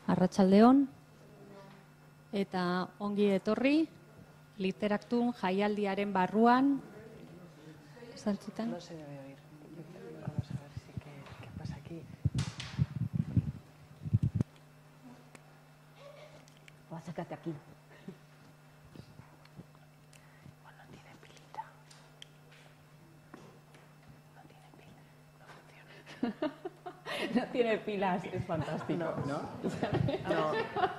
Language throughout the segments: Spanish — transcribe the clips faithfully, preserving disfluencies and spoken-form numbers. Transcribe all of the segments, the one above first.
Arratsaldeon eta ongi etorri Literaktun jaialdiaren barruan. Santzitan. No se debe oír. Vamos a ver si qué, qué pasa aquí. O acércate aquí. Igual no tiene pilita. No tiene pila. No funciona. No tiene pilas, es fantástico, ¿no? ¿no? No.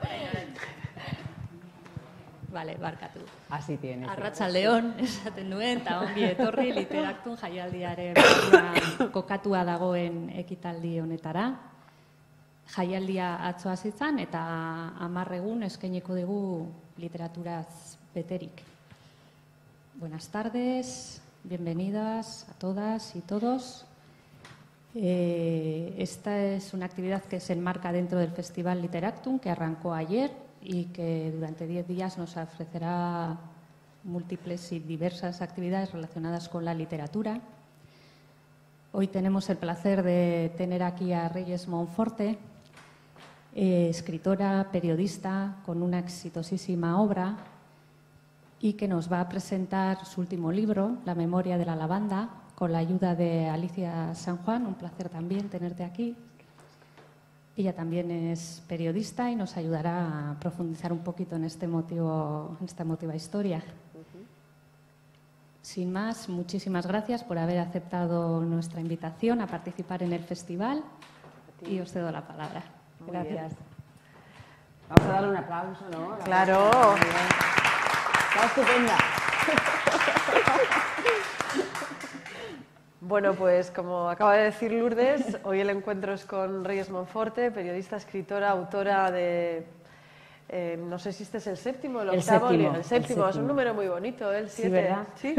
Vale, barkatu. Así tiene. Arratsaldeon esaten duen eta ongi etorri Literaktun jaialdiaren barruan kokatua dagoen ekitaldi honetara. Jaialdia atzo hasi zen eta hamar egun eskainiko digu literaturaz beterik. Buenas tardes, bienvenidas a todas y todos. Eh, esta es una actividad que se enmarca dentro del Festival Literaktun, que arrancó ayer y que durante diez días nos ofrecerá múltiples y diversas actividades relacionadas con la literatura. Hoy tenemos el placer de tener aquí a Reyes Monforte, eh, escritora, periodista, con una exitosísima obra y que nos va a presentar su último libro, La memoria de la lavanda, con la ayuda de Alicia San Juan. Un placer también tenerte aquí. Ella también es periodista y nos ayudará a profundizar un poquito en, este motivo, en esta emotiva historia. Uh-huh. Sin más, muchísimas gracias por haber aceptado nuestra invitación a participar en el festival y os cedo la palabra. Muy Gracias. Bien. Vamos a darle un aplauso, ¿no? La Claro. Está estupenda. Bueno, pues como acaba de decir Lourdes, hoy el encuentro es con Reyes Monforte, periodista, escritora, autora de... Eh, no sé si este es el séptimo o el, el octavo. Séptimo, el séptimo, el es un número muy bonito, el siete. Sí, ¿verdad? Sí.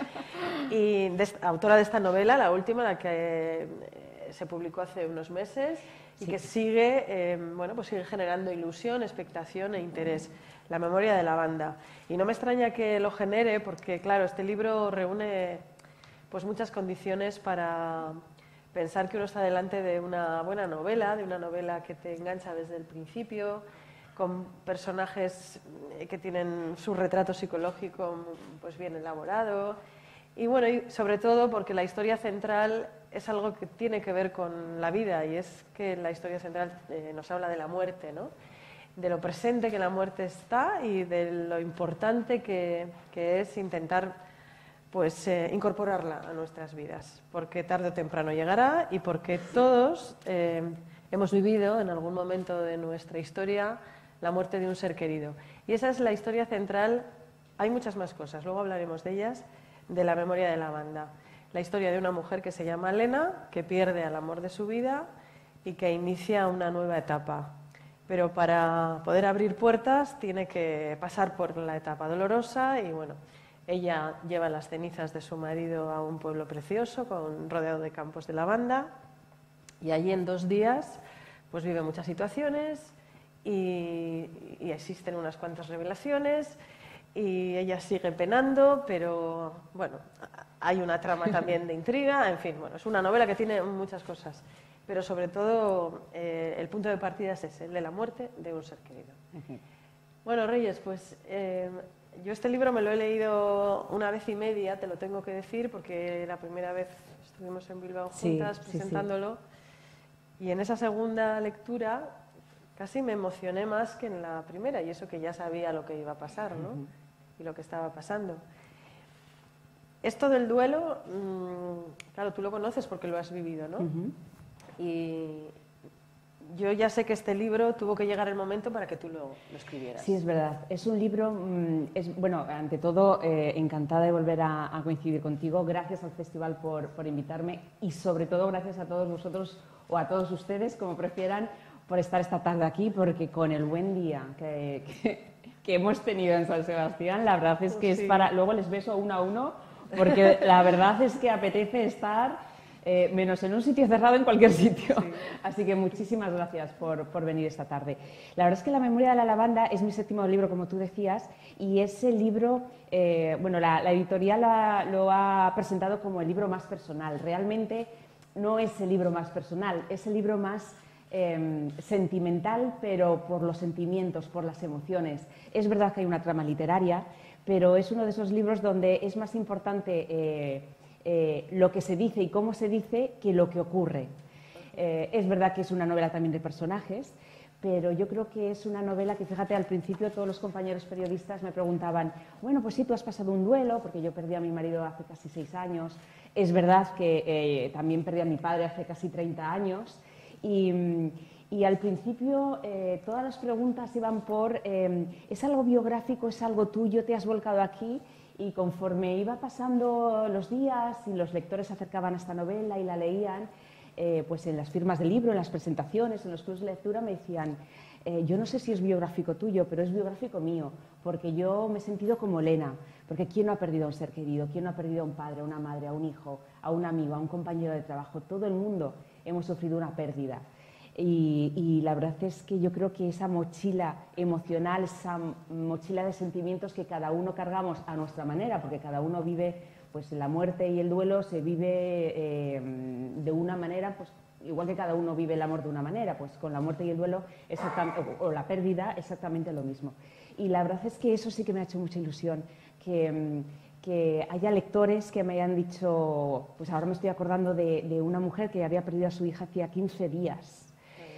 Y de, autora de esta novela, la última, la que eh, se publicó hace unos meses y sí. que sigue, eh, bueno, pues sigue generando ilusión, expectación e interés. La memoria de la lavanda. Y no me extraña que lo genere porque, claro, este libro reúne pues muchas condiciones para pensar que uno está delante de una buena novela, de una novela que te engancha desde el principio, con personajes que tienen su retrato psicológico pues bien elaborado y bueno, y sobre todo porque la historia central es algo que tiene que ver con la vida y es que la historia central eh, nos habla de la muerte, ¿no? De lo presente que la muerte está y de lo importante que, que es intentar pues eh, incorporarla a nuestras vidas, porque tarde o temprano llegará y porque todos eh, hemos vivido en algún momento de nuestra historia la muerte de un ser querido. Y esa es la historia central. Hay muchas más cosas, luego hablaremos de ellas, de la memoria de la lavanda. La historia de una mujer que se llama Lena, que pierde al amor de su vida y que inicia una nueva etapa. Pero para poder abrir puertas tiene que pasar por la etapa dolorosa y bueno, ella lleva las cenizas de su marido a un pueblo precioso, con, rodeado de campos de lavanda, y allí en dos días pues vive muchas situaciones y, y existen unas cuantas revelaciones y ella sigue penando, pero bueno, hay una trama también de intriga, en fin, bueno, es una novela que tiene muchas cosas, pero sobre todo eh, el punto de partida es ese, el de la muerte de un ser querido. Uh-huh. Bueno, Reyes, pues... Eh, yo este libro me lo he leído una vez y media, te lo tengo que decir, porque la primera vez estuvimos en Bilbao juntas sí, presentándolo sí, sí. Y en esa segunda lectura casi me emocioné más que en la primera, y eso que ya sabía lo que iba a pasar, ¿no? Uh-huh. Y lo que estaba pasando. Esto del duelo, mmm, claro, tú lo conoces porque lo has vivido, ¿no? Uh-huh. Y... yo ya sé que este libro tuvo que llegar el momento para que tú lo, lo escribieras. Sí, es verdad. Es un libro, es, bueno, ante todo, eh, encantada de volver a, a coincidir contigo. Gracias al festival por, por invitarme y sobre todo gracias a todos vosotros o a todos ustedes, como prefieran, por estar esta tarde aquí, porque con el buen día que, que, que hemos tenido en San Sebastián, la verdad es que sí. es para... Luego les beso uno a uno, porque la verdad es que apetece estar... Eh, menos en un sitio cerrado, en cualquier sitio. Sí. Así que muchísimas gracias por, por venir esta tarde. La verdad es que La memoria de la lavanda es mi séptimo libro, como tú decías, y ese libro, eh, bueno, la, la editorial la, lo ha presentado como el libro más personal. Realmente no es el libro más personal, es el libro más eh, sentimental, pero por los sentimientos, por las emociones. Es verdad que hay una trama literaria, pero es uno de esos libros donde es más importante eh, eh, lo que se dice y cómo se dice que lo que ocurre. Eh, es verdad que es una novela también de personajes, pero yo creo que es una novela que, fíjate, al principio todos los compañeros periodistas me preguntaban, bueno, pues sí, tú has pasado un duelo, porque yo perdí a mi marido hace casi seis años, es verdad que eh, también perdí a mi padre hace casi treinta años, y, y al principio eh, todas las preguntas iban por, eh, ¿es algo biográfico, es algo tuyo, te has volcado aquí? Y conforme iba pasando los días y los lectores se acercaban a esta novela y la leían, Eh, pues en las firmas de libro, en las presentaciones, en los clubs de lectura me decían, eh, yo no sé si es biográfico tuyo, pero es biográfico mío, porque yo me he sentido como Elena, porque ¿quién no ha perdido a un ser querido? ¿Quién no ha perdido a un padre, a una madre, a un hijo, a un amigo, a un compañero de trabajo? Todo el mundo hemos sufrido una pérdida. Y, y la verdad es que yo creo que esa mochila emocional, esa mochila de sentimientos que cada uno cargamos a nuestra manera, porque cada uno vive, pues la muerte y el duelo se vive eh, de una manera, pues igual que cada uno vive el amor de una manera, pues con la muerte y el duelo o, o la pérdida exactamente lo mismo. Y la verdad es que eso sí que me ha hecho mucha ilusión, que, que haya lectores que me hayan dicho, pues ahora me estoy acordando de, de una mujer que había perdido a su hija hacía quince días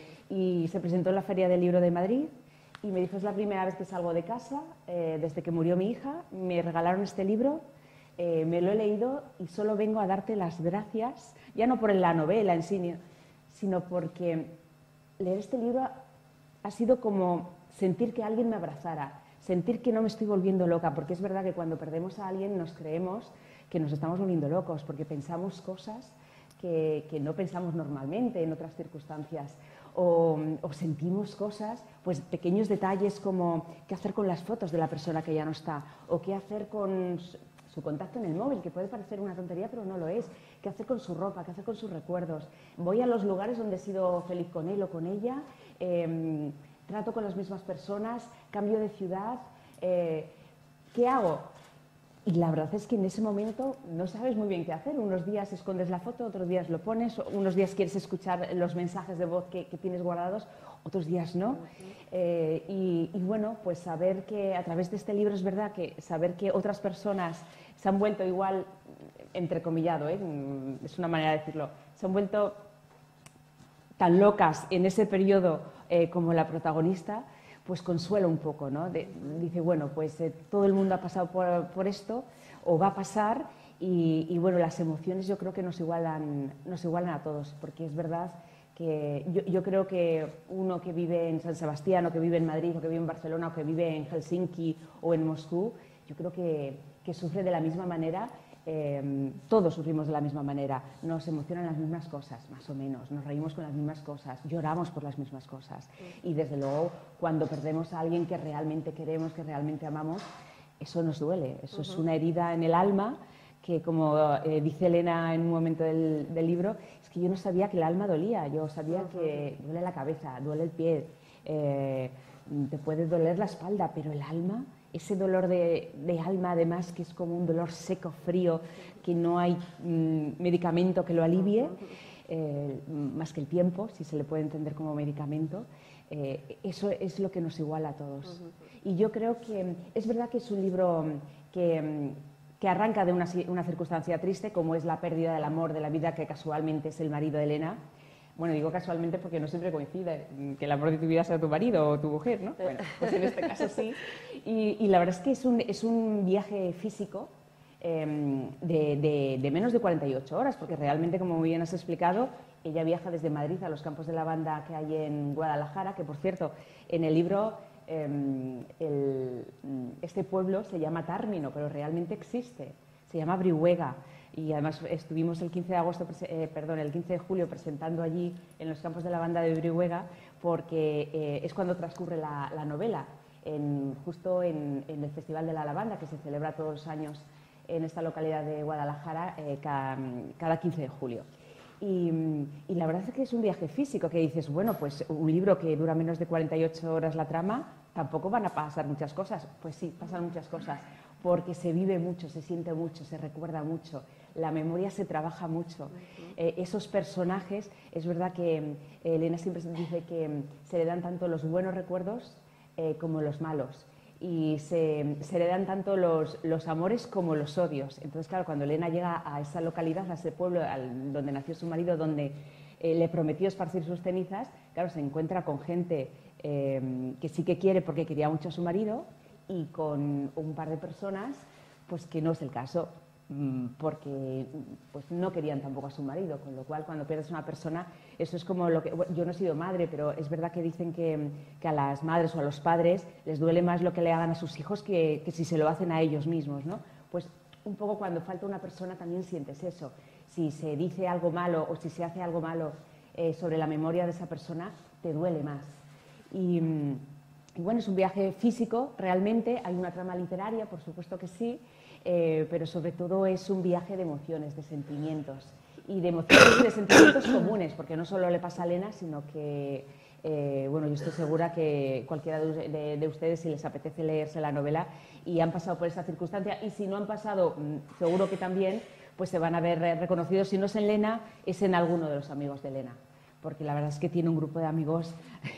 y se presentó en la Feria del Libro de Madrid y me dijo, es la primera vez que salgo de casa, eh, desde que murió mi hija, me regalaron este libro. Eh, me lo he leído y solo vengo a darte las gracias, ya no por la novela en sí, sino porque leer este libro ha sido como sentir que alguien me abrazara, sentir que no me estoy volviendo loca, porque es verdad que cuando perdemos a alguien nos creemos que nos estamos volviendo locos, porque pensamos cosas que, que no pensamos normalmente en otras circunstancias, o, o sentimos cosas, pues pequeños detalles como qué hacer con las fotos de la persona que ya no está, o qué hacer con su contacto en el móvil, que puede parecer una tontería, pero no lo es. ¿Qué hacer con su ropa? ¿Qué hacer con sus recuerdos? Voy a los lugares donde he sido feliz con él o con ella, eh, trato con las mismas personas, cambio de ciudad, eh, ¿qué hago? Y la verdad es que en ese momento no sabes muy bien qué hacer. Unos días escondes la foto, otros días lo pones, unos días quieres escuchar los mensajes de voz que, que tienes guardados, otros días no. Eh, y, y bueno, pues saber que a través de este libro es verdad que saber que otras personas se han vuelto igual, entrecomillado, ¿eh? Es una manera de decirlo, se han vuelto tan locas en ese periodo eh, como la protagonista, pues consuela un poco, ¿no? De, dice, bueno, pues eh, todo el mundo ha pasado por, por esto, o va a pasar, y, y bueno, las emociones yo creo que nos igualan, nos igualan a todos, porque es verdad que yo, yo creo que uno que vive en San Sebastián, o que vive en Madrid, o que vive en Barcelona, o que vive en Helsinki o en Moscú, yo creo que, que sufre de la misma manera. Eh, todos sufrimos de la misma manera, nos emocionan las mismas cosas, más o menos, nos reímos con las mismas cosas, lloramos por las mismas cosas. Y desde luego, cuando perdemos a alguien que realmente queremos, que realmente amamos, eso nos duele, eso uh-huh. es una herida en el alma que, como eh, dice Elena en un momento del, del libro, es que yo no sabía que el alma dolía, yo sabía uh-huh. que duele la cabeza, duele el pie, eh, te puede doler la espalda, pero el alma, ese dolor de, de alma además, que es como un dolor seco, frío, que no hay mmm, medicamento que lo alivie, eh, más que el tiempo, si se le puede entender como medicamento, eh, eso es lo que nos iguala a todos. Uh-huh. Y yo creo que es verdad que es un libro que, que arranca de una, una circunstancia triste, como es la pérdida del amor de la vida, que casualmente es el marido de Elena. Bueno, digo casualmente porque no siempre coincide que el amor de tu vida sea tu marido o tu mujer, ¿no? Bueno, pues en este caso sí. Y, y la verdad es que es un, es un viaje físico eh, de, de, de menos de cuarenta y ocho horas, porque realmente, como muy bien has explicado, ella viaja desde Madrid a los campos de lavanda que hay en Guadalajara, que por cierto, en el libro eh, el, este pueblo se llama Tármino, pero realmente existe, se llama Brihuega. Y además estuvimos el quince de agosto, eh, perdón, el quince de julio presentando allí en los campos de lavanda de Brihuega, porque eh, es cuando transcurre la, la novela, en, justo en, en el Festival de la Lavanda, que se celebra todos los años en esta localidad de Guadalajara eh, cada, cada quince de julio. Y, y la verdad es que es un viaje físico, que dices, bueno, pues un libro que dura menos de cuarenta y ocho horas la trama, tampoco van a pasar muchas cosas. Pues sí, pasan muchas cosas, porque se vive mucho, se siente mucho, se recuerda mucho. la memoria se trabaja mucho. Uh-huh. eh, esos personajes, es verdad que eh, Elena siempre dice que se le dan tanto los buenos recuerdos eh, como los malos. Y se, se le dan tanto los, los amores como los odios. Entonces, claro, cuando Elena llega a esa localidad, a ese pueblo al, donde nació su marido, donde eh, le prometió esparcir sus cenizas, claro, se encuentra con gente eh, que sí que quiere porque quería mucho a su marido y con un par de personas pues que no es el caso, porque pues, no querían tampoco a su marido, con lo cual cuando pierdes a una persona, eso es como lo que... Bueno, yo no he sido madre, pero es verdad que dicen que, que a las madres o a los padres les duele más lo que le hagan a sus hijos que, que si se lo hacen a ellos mismos, ¿no? Pues un poco cuando falta una persona también sientes eso. Si se dice algo malo o si se hace algo malo eh, sobre la memoria de esa persona, te duele más. Y... Y bueno, es un viaje físico, realmente, hay una trama literaria, por supuesto que sí, eh, pero sobre todo es un viaje de emociones, de sentimientos, y de emociones y de sentimientos comunes, porque no solo le pasa a Elena, sino que, eh, bueno, yo estoy segura que cualquiera de, de, de ustedes, si les apetece leerse la novela, y han pasado por esa circunstancia, y si no han pasado, seguro que también, pues se van a ver reconocidos, si no es en Elena, es en alguno de los amigos de Elena. Porque la verdad es que tiene un grupo de amigos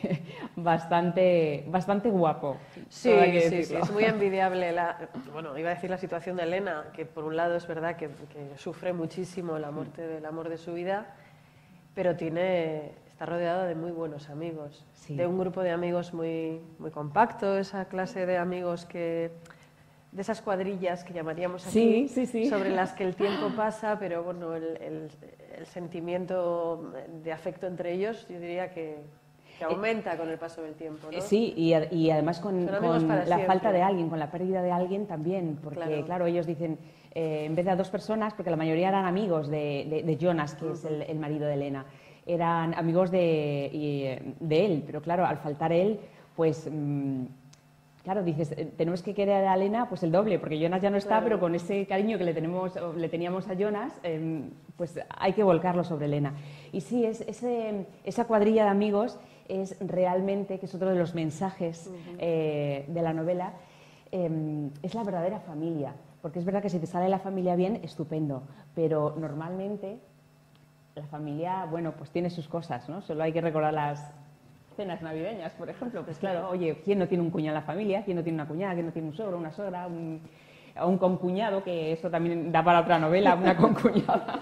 bastante, bastante guapo. Sí, sí, sí, es muy envidiable. La, bueno, iba a decir la situación de Elena, que por un lado es verdad que, que sufre muchísimo la muerte del amor de su vida, pero tiene, está rodeado de muy buenos amigos, sí. De un grupo de amigos muy, muy compacto, esa clase de amigos que... de esas cuadrillas que llamaríamos aquí, sí, sí, sí. sobre las que el tiempo pasa, pero bueno, el, el, el sentimiento de afecto entre ellos, yo diría que, que aumenta con el paso del tiempo, ¿no? Sí, y, y además con, con la siempre. falta de alguien, con la pérdida de alguien también, porque claro, claro ellos dicen, eh, en vez de a dos personas, porque la mayoría eran amigos de, de, de Jonas, que uh-huh. es el, el marido de Elena, eran amigos de, y, de él, pero claro, al faltar él, pues... Mmm, Claro, dices, tenemos que querer a Elena pues el doble, porque Jonas ya no está, claro. Pero con ese cariño que le, tenemos, le teníamos a Jonas, eh, pues hay que volcarlo sobre Elena. Y sí, es, ese, esa cuadrilla de amigos es realmente, que es otro de los mensajes uh-huh. eh, de la novela, eh, es la verdadera familia. Porque es verdad que si te sale la familia bien, estupendo, pero normalmente la familia, bueno, pues tiene sus cosas, ¿no? Solo hay que recordar las... cenas navideñas, por ejemplo, pues claro, oye, ¿quién no tiene un cuñado en la familia? ¿Quién no tiene una cuñada? ¿Quién no tiene un suegro, una suegra? Un, un concuñado, que eso también da para otra novela, una concuñada.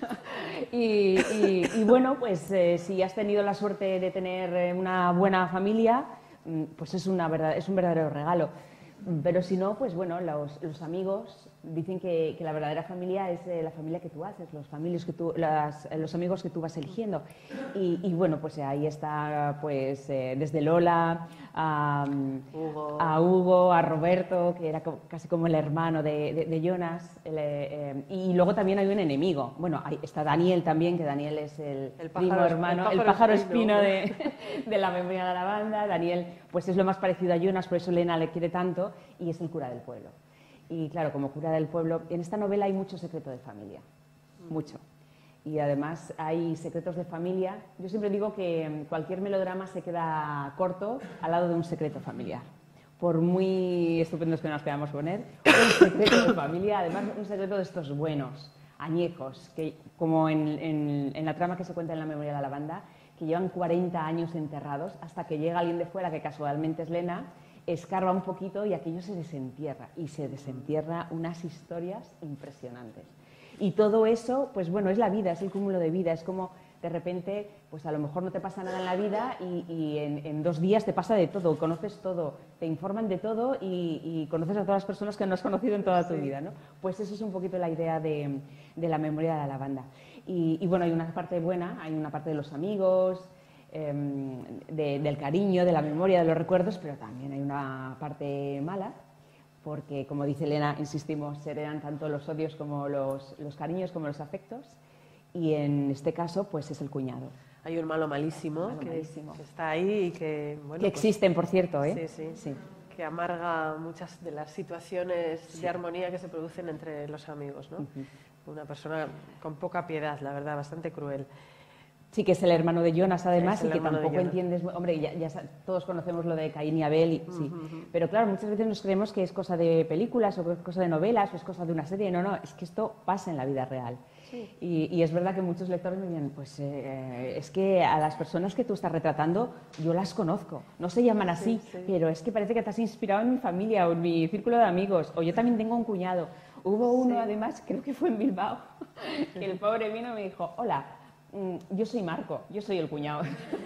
y, y, y bueno, pues eh, si has tenido la suerte de tener una buena familia, pues es, una verdad, es un verdadero regalo. Pero si no, pues bueno, los, los amigos dicen que, que la verdadera familia es eh, la familia que tú haces, los, familias que tú, las, los amigos que tú vas eligiendo. Y, y bueno, pues ahí está pues eh, desde Lola a Hugo. a Hugo, a Roberto, que era co casi como el hermano de, de, de Jonas. El, eh, y luego también hay un enemigo. Bueno, ahí está Daniel también, que Daniel es el, el pájaro, primo hermano, el pájaro, el pájaro espino, espino de, de la memoria de la banda. Daniel pues es lo más parecido a Jonas, por eso Elena le quiere tanto. Y es el cura del pueblo. Y claro, como cura del pueblo, en esta novela hay mucho secreto de familia, mucho. Y además hay secretos de familia. Yo siempre digo que cualquier melodrama se queda corto al lado de un secreto familiar. Por muy estupendos que nos queramos poner, un secreto de familia, además un secreto de estos buenos, añejos, que como en, en, en la trama que se cuenta en la memoria de la banda, que llevan cuarenta años enterrados hasta que llega alguien de fuera, que casualmente es Lena, escarba un poquito y aquello se desentierra, y se desentierra unas historias impresionantes. Y todo eso, pues bueno, es la vida, es el cúmulo de vida, es como de repente, pues a lo mejor no te pasa nada en la vida y, y en, en dos días te pasa de todo, conoces todo, te informan de todo y, y conoces a todas las personas que no has conocido en toda tu vida, ¿no? Pues eso es un poquito la idea de, de la memoria de la banda. Y, y bueno, hay una parte buena, hay una parte de los amigos, De, del cariño, de la memoria, de los recuerdos, pero también hay una parte mala, porque, como dice Elena, insistimos, se heredan tanto los odios como los, los cariños, como los afectos, y en este caso, pues es el cuñado. Hay un malo malísimo, malo que, malísimo. que está ahí y que... Bueno, que existen, pues, por cierto, ¿eh? Sí, sí, sí. Que amarga muchas de las situaciones sí. de armonía que se producen entre los amigos, ¿no? Uh-huh. Una persona con poca piedad, la verdad, bastante cruel. Sí, que es el hermano de Jonas, además, Es el y que hermano de tampoco Jonas. entiendes... Hombre, ya, ya sa- todos conocemos lo de Caín y Abel, y, sí. Pero claro, muchas veces nos creemos que es cosa de películas, o que es cosa de novelas, o es cosa de una serie. No, no, es que esto pasa en la vida real. Sí. Y, y es verdad que muchos lectores me dicen, pues eh, es que a las personas que tú estás retratando, yo las conozco. No se llaman así, Sí, sí. pero es que parece que te has inspirado en mi familia o en mi círculo de amigos. O yo también tengo un cuñado. Hubo uno, Sí. además, creo que fue en Bilbao, que el pobre vino y me dijo, hola, mm, yo soy Marco, yo soy el cuñado.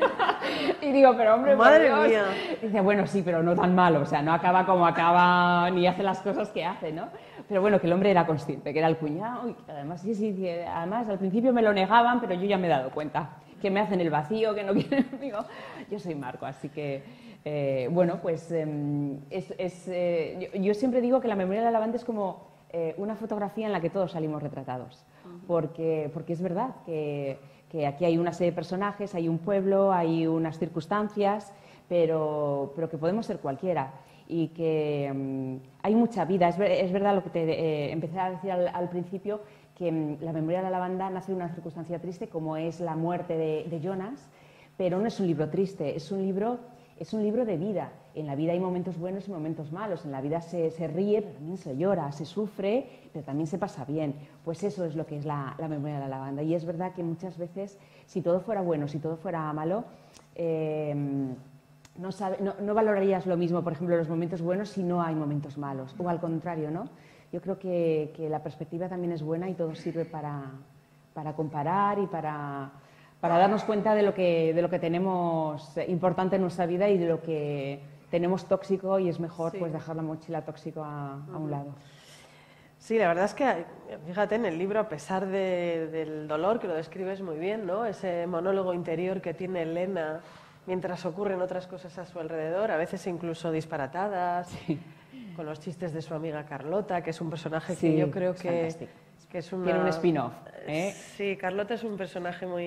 Y digo, pero hombre, por Madre Dios. mía. Y dice, bueno, sí, pero no tan malo, o sea, no acaba como acaba, ni hace las cosas que hace, ¿no? Pero bueno, que el hombre era consciente, que era el cuñado, y que además, sí, sí, que además al principio me lo negaban, pero yo ya me he dado cuenta, que me hacen el vacío, que no quieren, digo, yo soy Marco, así que, eh, bueno, pues eh, es, es, eh, yo, yo siempre digo que la memoria de la lavanda es como eh, una fotografía en la que todos salimos retratados, porque, porque es verdad que, que aquí hay una serie de personajes, hay un pueblo, hay unas circunstancias, pero, pero que podemos ser cualquiera y que mm, hay mucha vida. Es, ver- es verdad lo que te eh, empecé a decir al, al principio, que mm, la memoria de la lavanda nace de una circunstancia triste como es la muerte de, de Jonas, pero no es un libro triste, es un libro, es un libro de vida. En la vida hay momentos buenos y momentos malos, en la vida se, se ríe, pero también se llora, se sufre, pero también se pasa bien. Pues eso es lo que es la, la memoria de la lavanda. Y es verdad que muchas veces, si todo fuera bueno, si todo fuera malo, eh, no, sabe, no, no valorarías lo mismo, por ejemplo, los momentos buenos si no hay momentos malos, o al contrario, ¿no? Yo creo que, que la perspectiva también es buena y todo sirve para, para comparar y para, para darnos cuenta de lo, que, de lo que tenemos importante en nuestra vida y de lo que tenemos tóxico y es mejor Sí. pues dejar la mochila tóxico a, a un lado. Sí, la verdad es que, fíjate, en el libro, a pesar de- del dolor, que lo describes muy bien, ¿no? Ese monólogo interior que tiene Elena mientras ocurren otras cosas a su alrededor, a veces incluso disparatadas, con los chistes de su amiga Carlota, que es un personaje Sí, que yo creo es que, fantástico. que es una... Tiene un spin-off, ¿eh? Sí, Carlota es un personaje muy...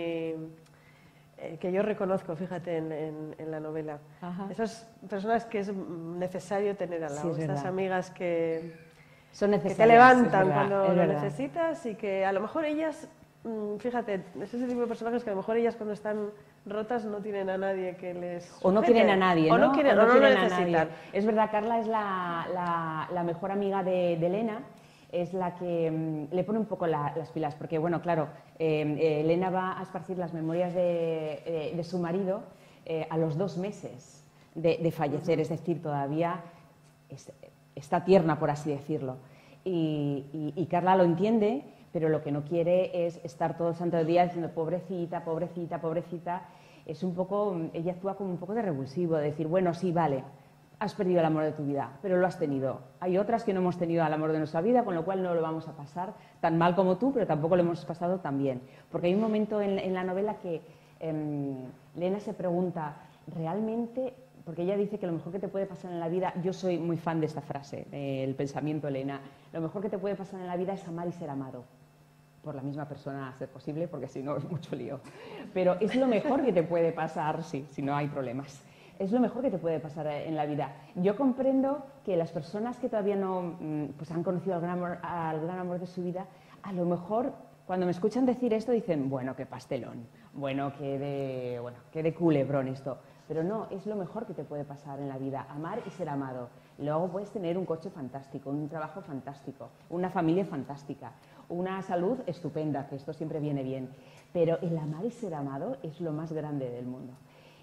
eh, que yo reconozco, fíjate, en, en- en la novela. Ajá. Esas personas que es necesario tener al Sí, lado, es estas verdad. amigas que Son que necesarias. te levantan es verdad, cuando es lo verdad. necesitas y que a lo mejor ellas, mm, fíjate, es ese tipo de personajes que a lo mejor ellas cuando están rotas no tienen a nadie que les O no sujete. quieren a nadie, o ¿no? no quieren, O o no quieren lo a necesitan. nadie. Es verdad, Carla es la, la- la mejor amiga de, de Elena, es la que mm, le pone un poco la- las pilas, porque, bueno, claro, eh, eh, Elena va a esparcir las memorias de, eh, de su marido eh, a los dos meses de, de fallecer, es decir, todavía es- está tierna, por así decirlo. Y, y- y Carla lo entiende, pero lo que no quiere es estar todo el santo día diciendo pobrecita, pobrecita, pobrecita. Es un poco, ella actúa como un poco de revulsivo, de decir, bueno, sí, vale, has perdido el amor de tu vida, pero lo has tenido. Hay otras que no hemos tenido el amor de nuestra vida, con lo cual no lo vamos a pasar tan mal como tú, pero tampoco lo hemos pasado tan bien. Porque hay un momento en, en la novela que em, Lena se pregunta, ¿realmente...? Porque ella dice que lo mejor que te puede pasar en la vida, yo soy muy fan de esta frase, el pensamiento Elena, lo mejor que te puede pasar en la vida es amar y ser amado. Por la misma persona a ser posible, porque si no es mucho lío. Pero es lo mejor que te puede pasar, sí, si no hay problemas. Es lo mejor que te puede pasar en la vida. Yo comprendo que las personas que todavía no pues, han conocido al gran, amor, al gran amor de su vida, a lo mejor cuando me escuchan decir esto dicen, bueno, qué pastelón, bueno, qué de, bueno, qué de culebrón esto. Pero no, es lo mejor que te puede pasar en la vida, amar y ser amado. Luego puedes tener un coche fantástico, un trabajo fantástico, una familia fantástica, una salud estupenda, que esto siempre viene bien. Pero el amar y ser amado es lo más grande del mundo.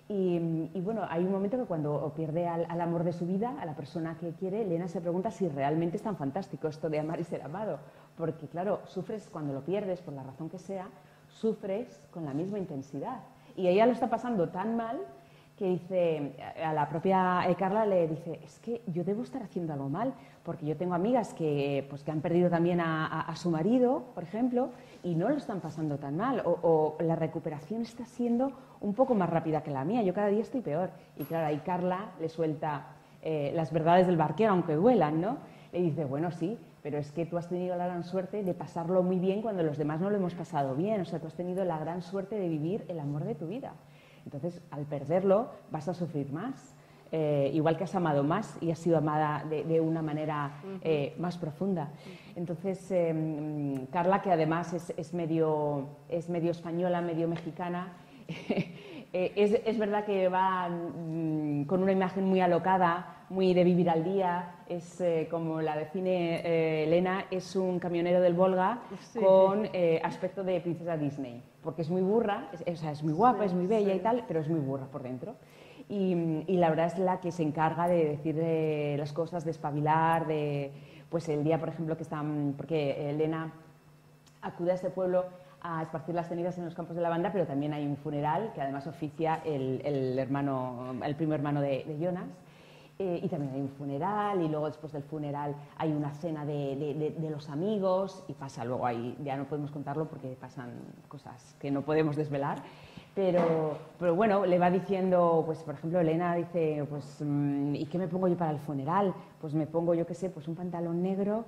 Y, y bueno, hay un momento que cuando pierde al, al amor de su vida, a la persona que quiere, Elena se pregunta si realmente es tan fantástico esto de amar y ser amado. Porque claro, sufres cuando lo pierdes, por la razón que sea, sufres con la misma intensidad. Y ella lo está pasando tan mal que dice, a la propia Carla le dice, es que yo debo estar haciendo algo mal, porque yo tengo amigas que, pues, que han perdido también a, a, a su marido, por ejemplo, y no lo están pasando tan mal, o, o la recuperación está siendo un poco más rápida que la mía, yo cada día estoy peor. Y claro, ahí Carla le suelta eh, las verdades del barquero, aunque duelan, ¿no? Le dice, bueno, sí, pero es que tú has tenido la gran suerte de pasarlo muy bien cuando los demás no lo hemos pasado bien, o sea, tú has tenido la gran suerte de vivir el amor de tu vida. Entonces, al perderlo, vas a sufrir más, eh, igual que has amado más y has sido amada de, de una manera eh, más profunda. Entonces, eh, Carla, que además es, es, medio, es medio española, medio mexicana, es, es verdad que va mm, con una imagen muy alocada, muy de vivir al día, es eh, como la define eh, Elena, es un camionero del Volga sí. con eh, aspecto de princesa Disney, porque es muy burra, es, o sea, es muy guapa, sí, es muy bella sí. y tal, pero es muy burra por dentro. Y, y la verdad es la que se encarga de decir de las cosas, de espabilar, de, pues el día, por ejemplo, que están, porque Elena acude a este pueblo a esparcir las cenizas en los campos de lavanda, pero también hay un funeral que además oficia el, el, hermano, el primo hermano de, de Jonas. Eh, y también hay un funeral y luego después del funeral hay una cena de, de, de, de los amigos y pasa luego ahí, ya no podemos contarlo porque pasan cosas que no podemos desvelar, pero, pero bueno, le va diciendo, pues por ejemplo Elena dice, pues ¿y qué me pongo yo para el funeral? Pues me pongo, yo qué sé, pues un pantalón negro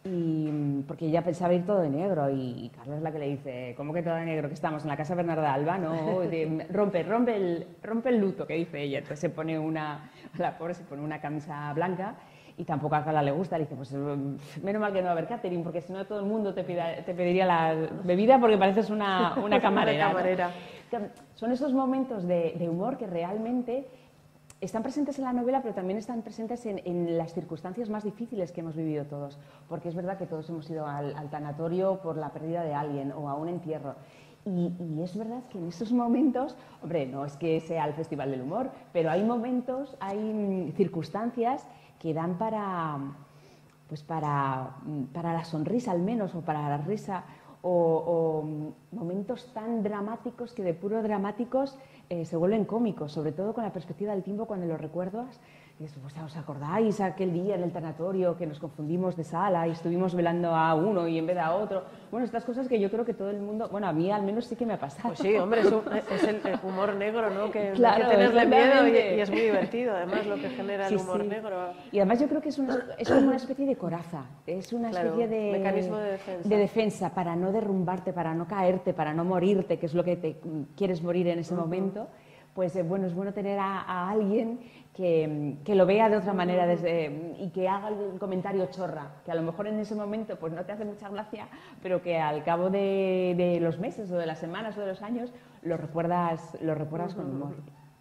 y porque ella pensaba ir todo de negro y, y Carla es la que le dice, ¿cómo que todo de negro? Que estamos en la casa Bernarda Alba, ¿no? De, rompe, rompe el, rompe el luto, que dice ella. Entonces se pone una, la pobre se pone una camisa blanca y tampoco a Carla le gusta. Le dice, pues menos mal que no va a haber catering, porque si no todo el mundo te, pida, te pediría la bebida porque pareces una, una camarera. Una camarera. ¿No? Son esos momentos de, de humor que realmente están presentes en la novela, pero también están presentes en, en las circunstancias más difíciles que hemos vivido todos, porque es verdad que todos hemos ido al, al tanatorio por la pérdida de alguien o a un entierro. Y, y es verdad que en esos momentos, hombre, no es que sea el Festival del Humor, pero hay momentos, hay circunstancias que dan para, pues para, para la sonrisa al menos, o para la risa, o, o momentos tan dramáticos que de puro dramáticos eh, se vuelven cómicos, sobre todo con la perspectiva del tiempo cuando los recuerdas. Y dices, pues, ¿os acordáis aquel día en el tanatorio que nos confundimos de sala y estuvimos velando a uno y en vez de a otro? Bueno, estas cosas que yo creo que todo el mundo, bueno, a mí al menos sí que me ha pasado. Pues sí, hombre, es, un, es el, el humor negro, ¿no? Que, claro, que tenerle miedo y, y es muy divertido, además, lo que genera el sí, humor sí. negro. Y además yo creo que es, una, es como una especie de coraza, es una claro, especie de mecanismo de defensa. de defensa para no derrumbarte, para no caerte, para no morirte, que es lo que te quieres morir en ese uh-huh. momento. Pues eh, bueno, es bueno tener a, a alguien que, que lo vea de otra manera desde, y que haga un comentario chorra, que a lo mejor en ese momento pues no te hace mucha gracia, pero que al cabo de, de los meses o de las semanas o de los años lo recuerdas, lo recuerdas uh-huh. con humor.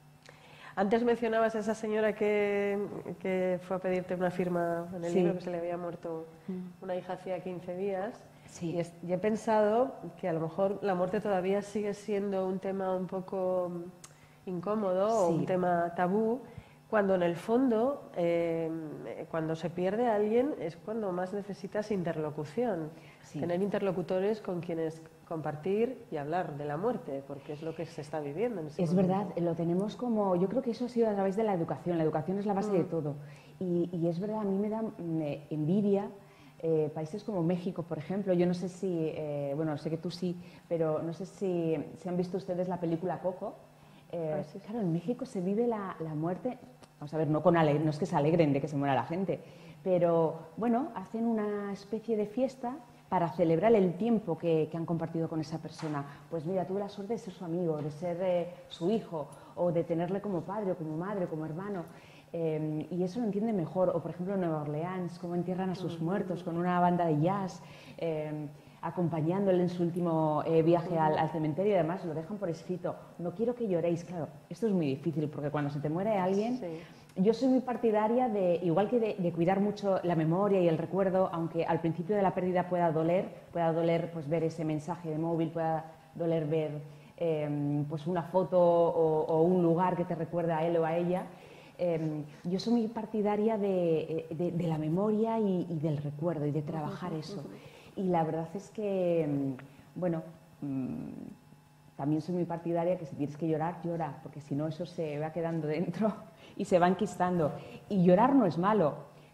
Antes mencionabas a esa señora que, que fue a pedirte una firma en el sí. libro, que se le había muerto una hija hacía quince días. Sí. Y, es, y he pensado que a lo mejor la muerte todavía sigue siendo un tema un poco incómodo sí. o un tema tabú, cuando en el fondo, eh, cuando se pierde a alguien, es cuando más necesitas interlocución, sí. tener interlocutores con quienes compartir y hablar de la muerte, porque es lo que se está viviendo en ese Es momento. verdad, lo tenemos como, yo creo que eso ha sido a través de la educación, la educación es la base mm. de todo, y, y es verdad, a mí me da me envidia eh, países como México, por ejemplo. Yo no sé si, eh, bueno, sé que tú sí, pero no sé si, si han visto ustedes la película Coco. Eh, ah, sí, sí. Claro, en México se vive la, la muerte, vamos a ver, no, con ale no es que se alegren de que se muera la gente, pero bueno, hacen una especie de fiesta para celebrar el tiempo que, que han compartido con esa persona. Pues mira, tuve la suerte de ser su amigo, de ser eh, su hijo, o de tenerle como padre, o como madre, como hermano. Eh, y eso lo entiende mejor. O por ejemplo en Nueva Orleans, cómo entierran a sus muertos con una banda de jazz, eh, acompañándole en su último eh, viaje al, al cementerio, y además lo dejan por escrito. No quiero que lloréis. Claro, esto es muy difícil, porque cuando se te muere alguien, sí. yo soy muy partidaria de, igual que de, de cuidar mucho la memoria y el recuerdo, aunque al principio de la pérdida pueda doler, pueda doler pues ver ese mensaje de móvil, pueda doler ver eh, pues una foto o, o un lugar que te recuerda a él o a ella. Eh, yo soy muy partidaria de, de, de la memoria y, y del recuerdo y de trabajar uh-huh, eso. Uh-huh. Y la verdad es que, bueno, mmm, también soy muy partidaria que si tienes que llorar, llora, porque si no eso se va quedando dentro y se va enquistando. Y llorar no es malo,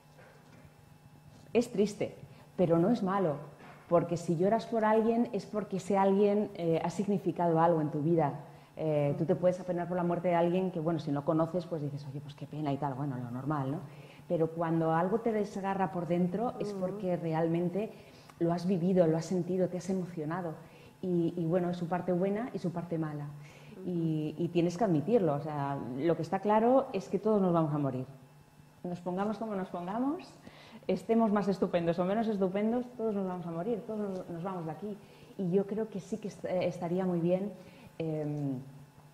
es triste, pero no es malo, porque si lloras por alguien es porque ese alguien eh, ha significado algo en tu vida. Eh, tú te puedes apenar por la muerte de alguien que, bueno, si no conoces, pues dices, oye, pues qué pena y tal, bueno, lo normal, ¿no? Pero cuando algo te desgarra por dentro es porque realmente lo has vivido, lo has sentido, te has emocionado. Y, y bueno, es su parte buena y su parte mala. Y, y tienes que admitirlo. O sea, lo que está claro es que todos nos vamos a morir. Nos pongamos como nos pongamos, estemos más estupendos o menos estupendos, todos nos vamos a morir, todos nos, nos vamos de aquí. Y yo creo que sí que est estaría muy bien eh,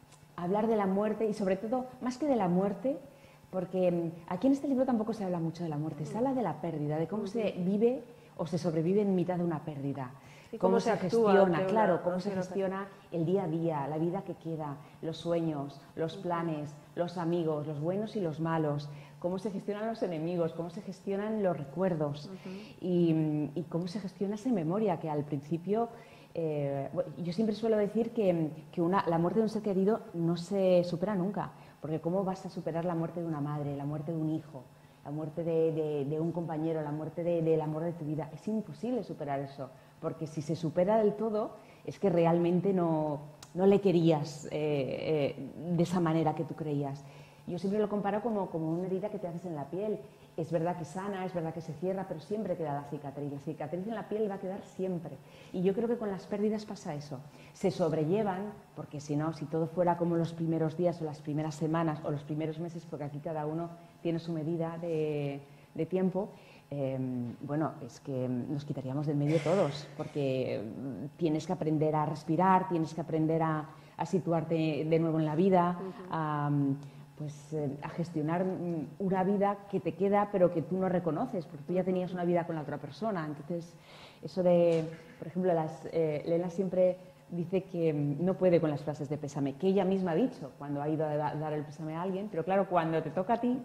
hablar de la muerte y sobre todo, más que de la muerte, porque aquí en este libro tampoco se habla mucho de la muerte, se habla de la pérdida, de cómo se vive o se sobrevive en mitad de una pérdida. ¿Y cómo, cómo se, se gestiona, actúa, claro, una, cómo no se sé, gestiona el día a día, la vida que queda, los sueños, los planes, los amigos, los buenos y los malos, cómo se gestionan los enemigos, cómo se gestionan los recuerdos uh-huh. y, y cómo se gestiona esa memoria que al principio... Eh, yo siempre suelo decir que, que una, la muerte de un ser querido no se supera nunca, porque ¿cómo vas a superar la muerte de una madre, la muerte de un hijo, la muerte de, de, de un compañero, la muerte de, del amor de tu vida? Es imposible superar eso, porque si se supera del todo es que realmente no, no le querías eh, eh, de esa manera que tú creías. Yo siempre lo comparo como, como una herida que te haces en la piel. Es verdad que sana, es verdad que se cierra, pero siempre queda la cicatriz. La cicatriz en la piel va a quedar siempre. Y yo creo que con las pérdidas pasa eso. Se sobrellevan, porque si no, si todo fuera como los primeros días o las primeras semanas o los primeros meses, porque aquí cada uno tiene su medida de, de tiempo, eh, bueno, es que nos quitaríamos del medio todos, porque tienes que aprender a respirar, tienes que aprender a, a situarte de nuevo en la vida, uh-huh. a... pues eh, a gestionar una vida que te queda pero que tú no reconoces porque tú ya tenías una vida con la otra persona. Entonces eso de, por ejemplo, las, eh, Lena siempre dice que no puede con las frases de pésame, que ella misma ha dicho cuando ha ido a da, dar el pésame a alguien, pero claro, cuando te toca a ti,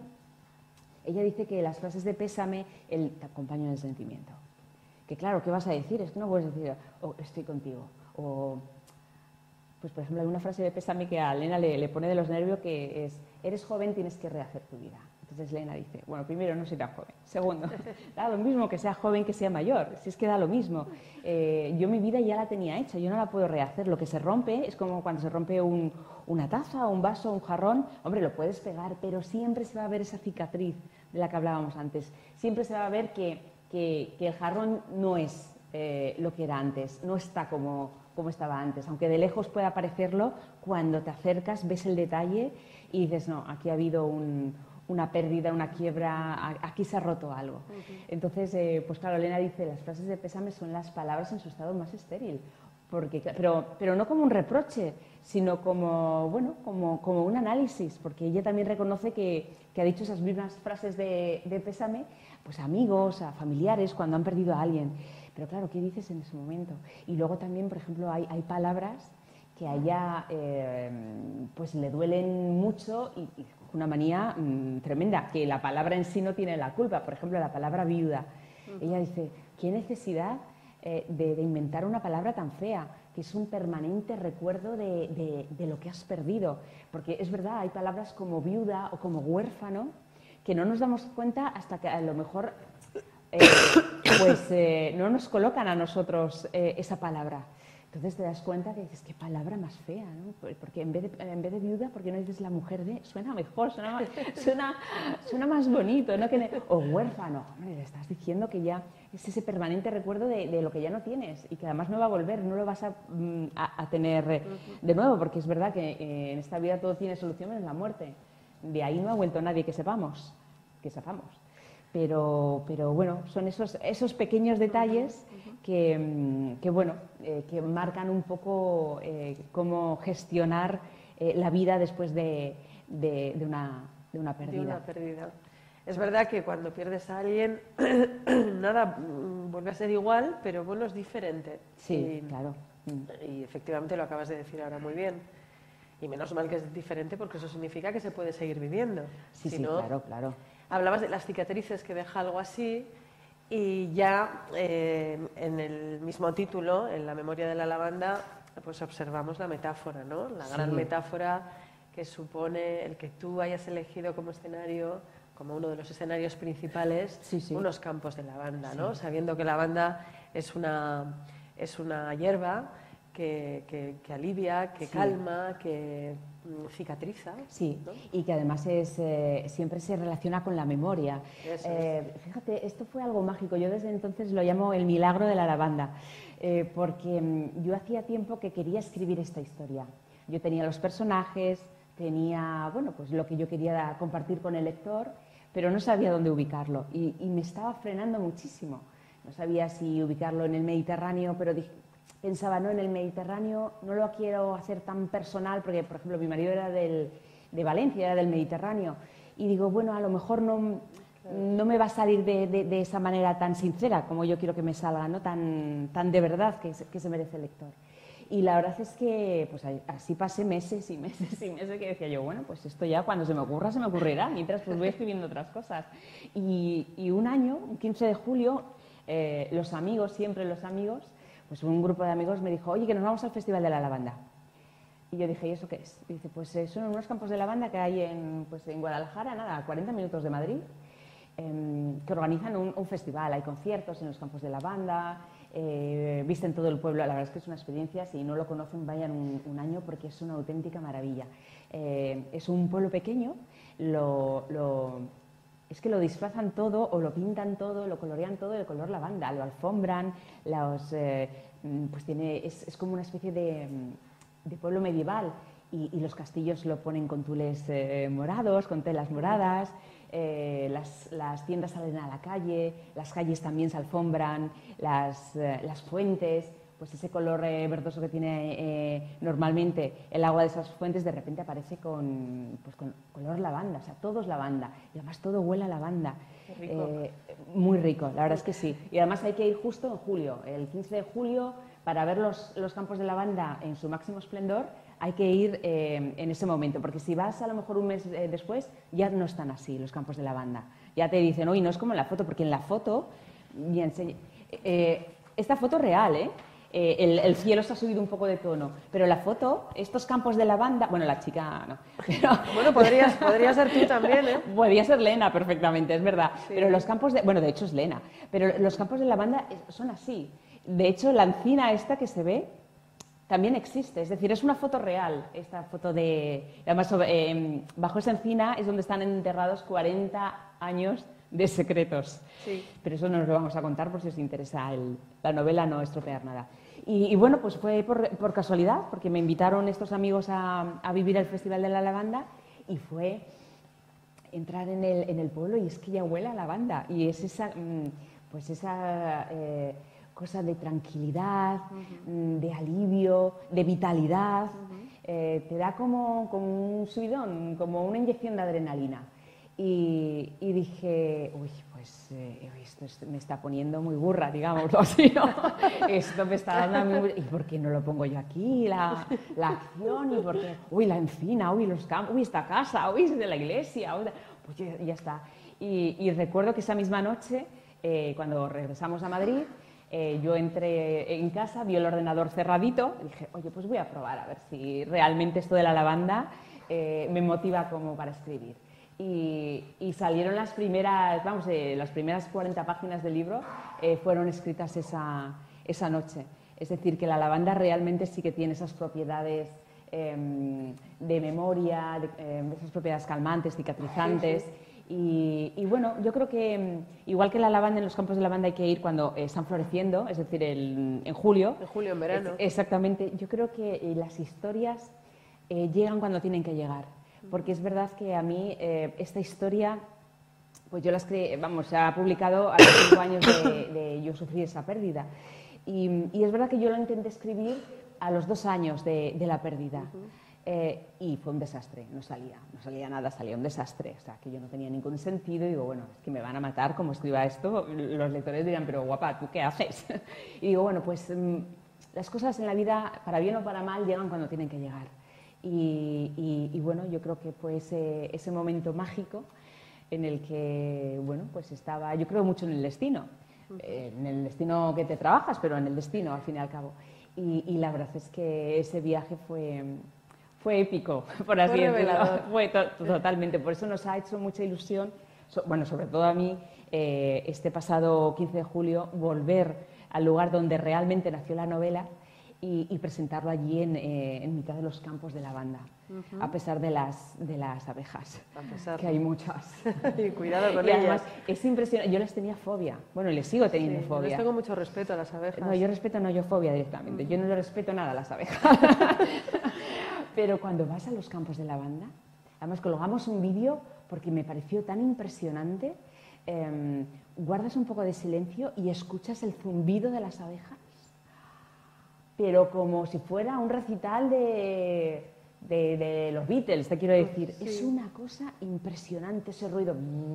ella dice que las frases de pésame el, te acompañan en el sentimiento, que claro, ¿qué vas a decir? Es que no puedes decir oh, estoy contigo o... Pues, por ejemplo, hay una frase de pésame que a Lena le, le pone de los nervios que es, eres joven, tienes que rehacer tu vida. Entonces Lena dice, bueno, primero, no soy tan joven. Segundo, da lo mismo que sea joven que sea mayor, si es que da lo mismo. Eh, yo mi vida ya la tenía hecha, yo no la puedo rehacer. Lo que se rompe es como cuando se rompe un, una taza, un vaso, un jarrón. Hombre, lo puedes pegar, pero siempre se va a ver esa cicatriz de la que hablábamos antes. Siempre se va a ver que, que, que el jarrón no es eh, lo que era antes, no está como... como estaba antes, aunque de lejos pueda parecerlo, cuando te acercas ves el detalle y dices, no, aquí ha habido un, una pérdida, una quiebra, aquí se ha roto algo. Uh-huh. Entonces, eh, pues claro, Elena dice, las frases de pésame son las palabras en su estado más estéril, porque, pero, pero no como un reproche, sino como, bueno, como, como un análisis, porque ella también reconoce que, que ha dicho esas mismas frases de, de pésame pues a amigos, a familiares, cuando han perdido a alguien. Pero claro, ¿qué dices en ese momento? Y luego también, por ejemplo, hay, hay palabras que a ella eh, pues le duelen mucho y, y una manía mmm, tremenda, que la palabra en sí no tiene la culpa. Por ejemplo, la palabra viuda. Uh-huh. Ella dice, ¿qué necesidad eh, de, de inventar una palabra tan fea? Que es un permanente recuerdo de, de, de lo que has perdido. Porque es verdad, hay palabras como viuda o como huérfano que no nos damos cuenta hasta que a lo mejor... Eh, pues eh, no nos colocan a nosotros eh, esa palabra. Entonces te das cuenta que dices, qué palabra más fea, ¿no? Porque en vez de, en vez de viuda, ¿por qué no dices la mujer de? Suena mejor, suena más, suena, suena más bonito, ¿no? Que, o huérfano. Hombre, le estás diciendo que ya es ese permanente recuerdo de, de lo que ya no tienes y que además no va a volver, no lo vas a, a, a tener eh, de nuevo, porque es verdad que eh, en esta vida todo tiene solución menos la muerte. De ahí no ha vuelto nadie que sepamos, que sepamos. Pero, pero bueno, son esos, esos pequeños detalles que, que, bueno, eh, que marcan un poco eh, cómo gestionar eh, la vida después de, de, de, una, de una pérdida. De una pérdida. Es verdad que cuando pierdes a alguien, nada vuelve a ser igual, pero bueno, es diferente. Sí, y, claro. Y efectivamente lo acabas de decir ahora muy bien. Y menos mal que es diferente porque eso significa que se puede seguir viviendo. Sí, si sí, no, claro, claro. Hablabas de las cicatrices que deja algo así y ya eh, en el mismo título, en la memoria de la lavanda, pues observamos la metáfora, ¿no? La gran sí. metáfora que supone el que tú hayas elegido como escenario, como uno de los escenarios principales, sí, sí. unos campos de lavanda, ¿no? Sí. Sabiendo que la lavanda es una, es una hierba que, que, que alivia, que sí. calma, que cicatriza. Sí, ¿no? Y que además es, eh, siempre se relaciona con la memoria. Eh, es. Fíjate, esto fue algo mágico. Yo desde entonces lo llamo el milagro de la lavanda, eh, porque mm, yo hacía tiempo que quería escribir esta historia. Yo tenía los personajes, tenía bueno, pues lo que yo quería compartir con el lector, pero no sabía dónde ubicarlo y, y me estaba frenando muchísimo. No sabía si ubicarlo en el Mediterráneo, pero dije, pensaba, no, en el Mediterráneo no lo quiero hacer tan personal, porque, por ejemplo, mi marido era del, de Valencia, era del Mediterráneo, y digo, bueno, a lo mejor no, no me va a salir de, de, de esa manera tan sincera como yo quiero que me salga, ¿no? tan, tan de verdad que, que se merece el lector. Y la verdad es que pues así pasé meses y meses y meses que decía yo, bueno, pues esto ya cuando se me ocurra, se me ocurrirá, mientras pues voy escribiendo otras cosas. Y, y un año, un quince de julio, eh, los amigos, siempre los amigos, pues un grupo de amigos me dijo, oye, que nos vamos al Festival de la Lavanda. Y yo dije, ¿y eso qué es? Y dice, pues eh, son unos campos de lavanda que hay en, pues, en Guadalajara, nada, a cuarenta minutos de Madrid, eh, que organizan un, un festival, hay conciertos en los campos de lavanda, eh, visten todo el pueblo, la verdad es que es una experiencia, si no lo conocen vayan un, un año porque es una auténtica maravilla. Eh, es un pueblo pequeño, lo, lo, es que lo disfrazan todo o lo pintan todo, lo colorean todo de color lavanda, lo alfombran, los, eh, pues tiene, es, es como una especie de... de pueblo medieval y, y los castillos lo ponen con tules eh, morados, con telas moradas, eh, las, las tiendas salen a la calle, las calles también se alfombran, las, eh, las fuentes, pues ese color eh, verdoso que tiene eh, normalmente el agua de esas fuentes de repente aparece con, pues, con color lavanda, o sea, todo es lavanda y además todo huele a lavanda. Rico. Eh, muy rico, la verdad es que sí. Y además hay que ir justo en julio, el quince de julio, para ver los, los campos de lavanda en su máximo esplendor, hay que ir eh, en ese momento, porque si vas a lo mejor un mes eh, después, ya no están así los campos de lavanda. Ya te dicen, oye, no es como en la foto, porque en la foto, y enseña, eh, esta foto es real, ¿eh? Eh, el, el cielo se ha subido un poco de tono, pero la foto, estos campos de lavanda, bueno, la chica no, pero, Bueno, podrías, podría ser tú también, ¿eh? Podría ser Lena perfectamente, es verdad, Sí. pero los campos de, bueno, de hecho es Lena, pero los campos de lavanda son así. De hecho, la encina esta que se ve también existe, es decir, es una foto real, esta foto de... Además, sobre, eh, bajo esa encina es donde están enterrados cuarenta años de secretos. Sí. Pero eso no nos lo vamos a contar por si os interesa el, la novela, no estropear nada. Y, y bueno, pues fue por, por casualidad, porque me invitaron estos amigos a, a vivir al Festival de la Lavanda y fue entrar en el, en el pueblo y es que ya huele a lavanda y es esa, pues esa eh, cosa de tranquilidad, uh-huh. de alivio, de vitalidad, uh-huh. eh, te da como, como un subidón, como una inyección de adrenalina. Y, y dije, uy, pues eh, esto me está poniendo muy burra, digámoslo así, ¿no? Esto me está dando muy... ¿Y por qué no lo pongo yo aquí, la, la acción? ¿Y por qué? Uy, la encina, uy, los campos, uy, esta casa, uy, es de la iglesia, uy, pues ya, ya está. Y, y recuerdo que esa misma noche, eh, cuando regresamos a Madrid, eh, yo entré en casa, vi el ordenador cerradito, y dije, oye, pues voy a probar a ver si realmente esto de la lavanda eh, me motiva como para escribir. Y, y salieron las primeras, vamos, eh, las primeras cuarenta páginas del libro eh, fueron escritas esa, esa noche. Es decir, que la lavanda realmente sí que tiene esas propiedades eh, de memoria, de, eh, esas propiedades calmantes, cicatrizantes. Sí, sí. Y, y bueno, yo creo que igual que la lavanda, en los campos de lavanda hay que ir cuando eh, están floreciendo, es decir, el, en julio. En julio, en verano. Es, exactamente. Yo creo que eh, las historias eh, llegan cuando tienen que llegar. Porque es verdad que a mí eh, esta historia, pues yo la escribí, vamos, se ha publicado a los cinco años de, de yo sufrí esa pérdida. Y, y es verdad que yo la intenté escribir a los dos años de, de la pérdida. Uh-huh. eh, y fue un desastre, no salía, no salía nada, salía un desastre. O sea, que yo no tenía ningún sentido y digo, bueno, es que me van a matar como escriba esto. Los lectores dirán, pero guapa, ¿tú qué haces? Y digo, bueno, pues mmm, las cosas en la vida, para bien o para mal, llegan cuando tienen que llegar. Y, y, y bueno, yo creo que fue ese, ese momento mágico en el que, bueno, pues estaba, yo creo mucho en el destino, uh-huh. eh, en el destino que te trabajas, pero en el destino al fin y al cabo. Y, y la verdad es que ese viaje fue, fue épico, por así decirlo. Fue to totalmente, por eso nos ha hecho mucha ilusión, so, bueno, sobre todo a mí, eh, este pasado quince de julio, volver al lugar donde realmente nació la novela. Y, y presentarlo allí en, eh, en mitad de los campos de lavanda, uh-huh. a pesar de las, de las abejas, a pesar que hay muchas. Y cuidado con y ellas. Además, es impresionante, yo les tenía fobia, bueno, les sigo teniendo sí, fobia. Les tengo mucho respeto a las abejas. No, yo respeto, no, yo fobia directamente, uh-huh. yo no le respeto nada a las abejas. Pero cuando vas a los campos de lavanda, además colgamos un vídeo porque me pareció tan impresionante, eh, guardas un poco de silencio y escuchas el zumbido de las abejas. pero como si fuera un recital de, de, de los Beatles, te quiero decir. Sí. Es una cosa impresionante ese ruido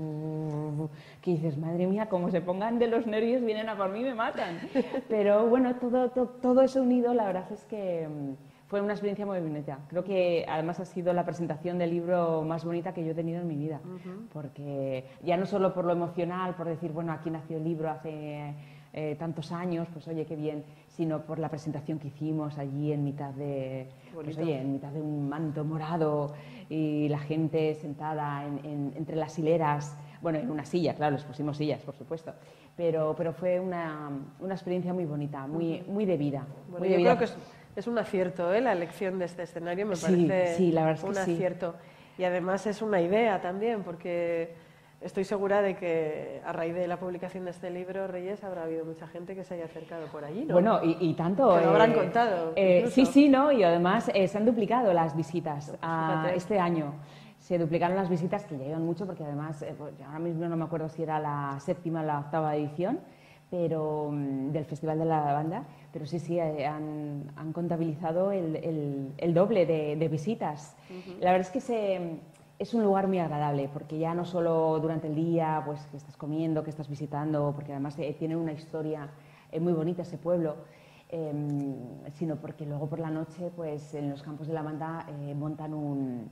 que dices, madre mía, como se pongan de los nervios, vienen a por mí y me matan. Pero bueno, todo, todo, todo eso unido, la verdad es que fue una experiencia muy bonita. Creo que además ha sido la presentación del libro más bonita que yo he tenido en mi vida, uh-huh. porque ya no solo por lo emocional, por decir, bueno, aquí nació el libro hace eh, tantos años, pues oye, qué bien, sino por la presentación que hicimos allí en mitad de, pues, oye, en mitad de un manto morado y la gente sentada en, en, entre las hileras, bueno, en una silla, claro, les pusimos sillas, por supuesto, pero, pero fue una, una experiencia muy bonita, muy, muy de vida. Bueno, muy yo de vida. creo que es, es un acierto, ¿eh? La elección de este escenario me sí, parece sí, la verdad es un que acierto. Sí. Y además es una idea también, porque estoy segura de que a raíz de la publicación de este libro, Reyes, habrá habido mucha gente que se haya acercado por allí, ¿no? Bueno, y, y tanto... Que lo eh, habrán contado. Eh, sí, sí, ¿no? Y además eh, se han duplicado las visitas pues a este año. Se duplicaron las visitas, que ya iban mucho, porque además, eh, pues, ahora mismo no me acuerdo si era la séptima o la octava edición, pero um, del Festival de la Lavanda, pero sí, sí, eh, han, han contabilizado el, el, el doble de, de visitas. Uh-huh. La verdad es que se... Es un lugar muy agradable, porque ya no solo durante el día, pues que estás comiendo, que estás visitando, porque además eh, tiene una historia eh, muy bonita ese pueblo, eh, sino porque luego por la noche, pues en los campos de la Lavanda eh, montan un,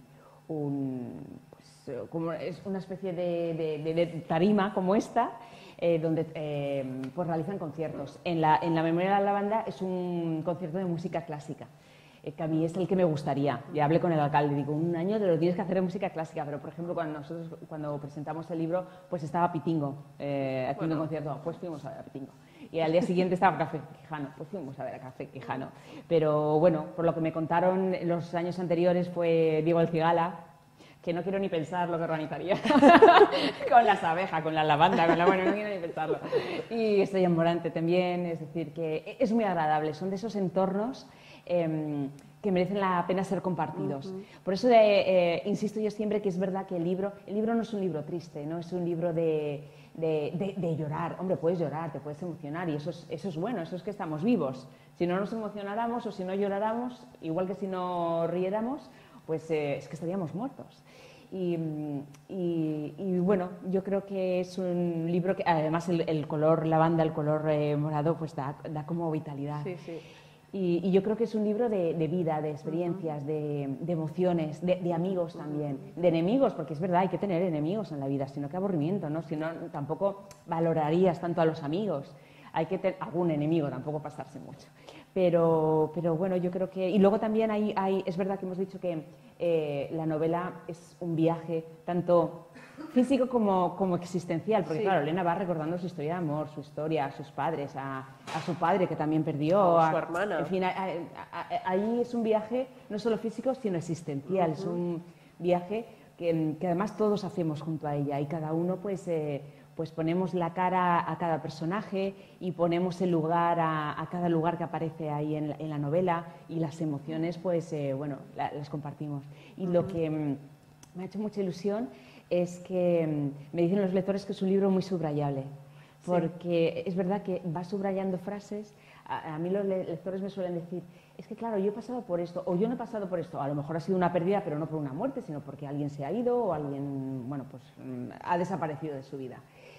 un pues, como es una especie de, de, de tarima como esta, eh, donde eh, pues realizan conciertos. En la, en la Memoria de la Lavanda es un concierto de música clásica, que a mí es el que me gustaría. Ya hablé con el alcalde, digo, un año te lo tienes que hacer de música clásica, pero por ejemplo cuando nosotros cuando presentamos el libro, pues estaba Pitingo eh, haciendo un concierto, pues fuimos a ver a Pitingo. Y al día siguiente estaba Café Quijano, pues fuimos a ver a Café Quijano. Pero bueno, por lo que me contaron los años anteriores fue Diego El Cigala, que no quiero ni pensar lo que organizaría con las abejas, con la lavanda, con la... bueno, no quiero ni pensarlo. Y Estrella Morante también, es decir, que es muy agradable, son de esos entornos Eh, que merecen la pena ser compartidos. Uh-huh. Por eso eh, eh, insisto yo siempre que es verdad que el libro, el libro no es un libro triste, no es un libro de, de, de, de llorar. Hombre, puedes llorar, te puedes emocionar y eso es, eso es bueno, eso es que estamos vivos. Si no nos emocionáramos o si no lloráramos, igual que si no riéramos, pues eh, es que estaríamos muertos. Y, y, y bueno, yo creo que es un libro que además el, el color lavanda, el color eh, morado, pues da, da como vitalidad. Sí, sí. Y, y yo creo que es un libro de, de vida, de experiencias, uh-huh. de, de emociones, de, de amigos también, uh-huh. de enemigos, porque es verdad, hay que tener enemigos en la vida, si no, qué aburrimiento, ¿no? Si no, tampoco valorarías tanto a los amigos. Hay que tener algún enemigo, tampoco pasarse mucho. Pero, pero bueno, yo creo que... Y luego también hay, hay, es verdad que hemos dicho que eh, la novela es un viaje tanto físico como, como existencial, porque sí. Claro, Elena va recordando su historia de amor, su historia, a sus padres, a, a su padre que también perdió, a a su hermana. En fin, a, a, a, ahí es un viaje no solo físico, sino existencial. Uh-huh. Es un viaje que, que además todos hacemos junto a ella y cada uno pues... Eh, pues ponemos la cara a cada personaje y ponemos el lugar a, a cada lugar que aparece ahí en la, en la novela y las emociones, pues, eh, bueno, la, las compartimos. Y uh-huh. lo que mm, me ha hecho mucha ilusión es que mm, me dicen los lectores que es un libro muy subrayable, porque sí. Es verdad que va subrayando frases. A, a mí los lectores me suelen decir, es que claro, yo he pasado por esto, o yo no he pasado por esto, a lo mejor ha sido una pérdida, pero no por una muerte, sino porque alguien se ha ido o alguien, bueno, pues ha desaparecido de su vida.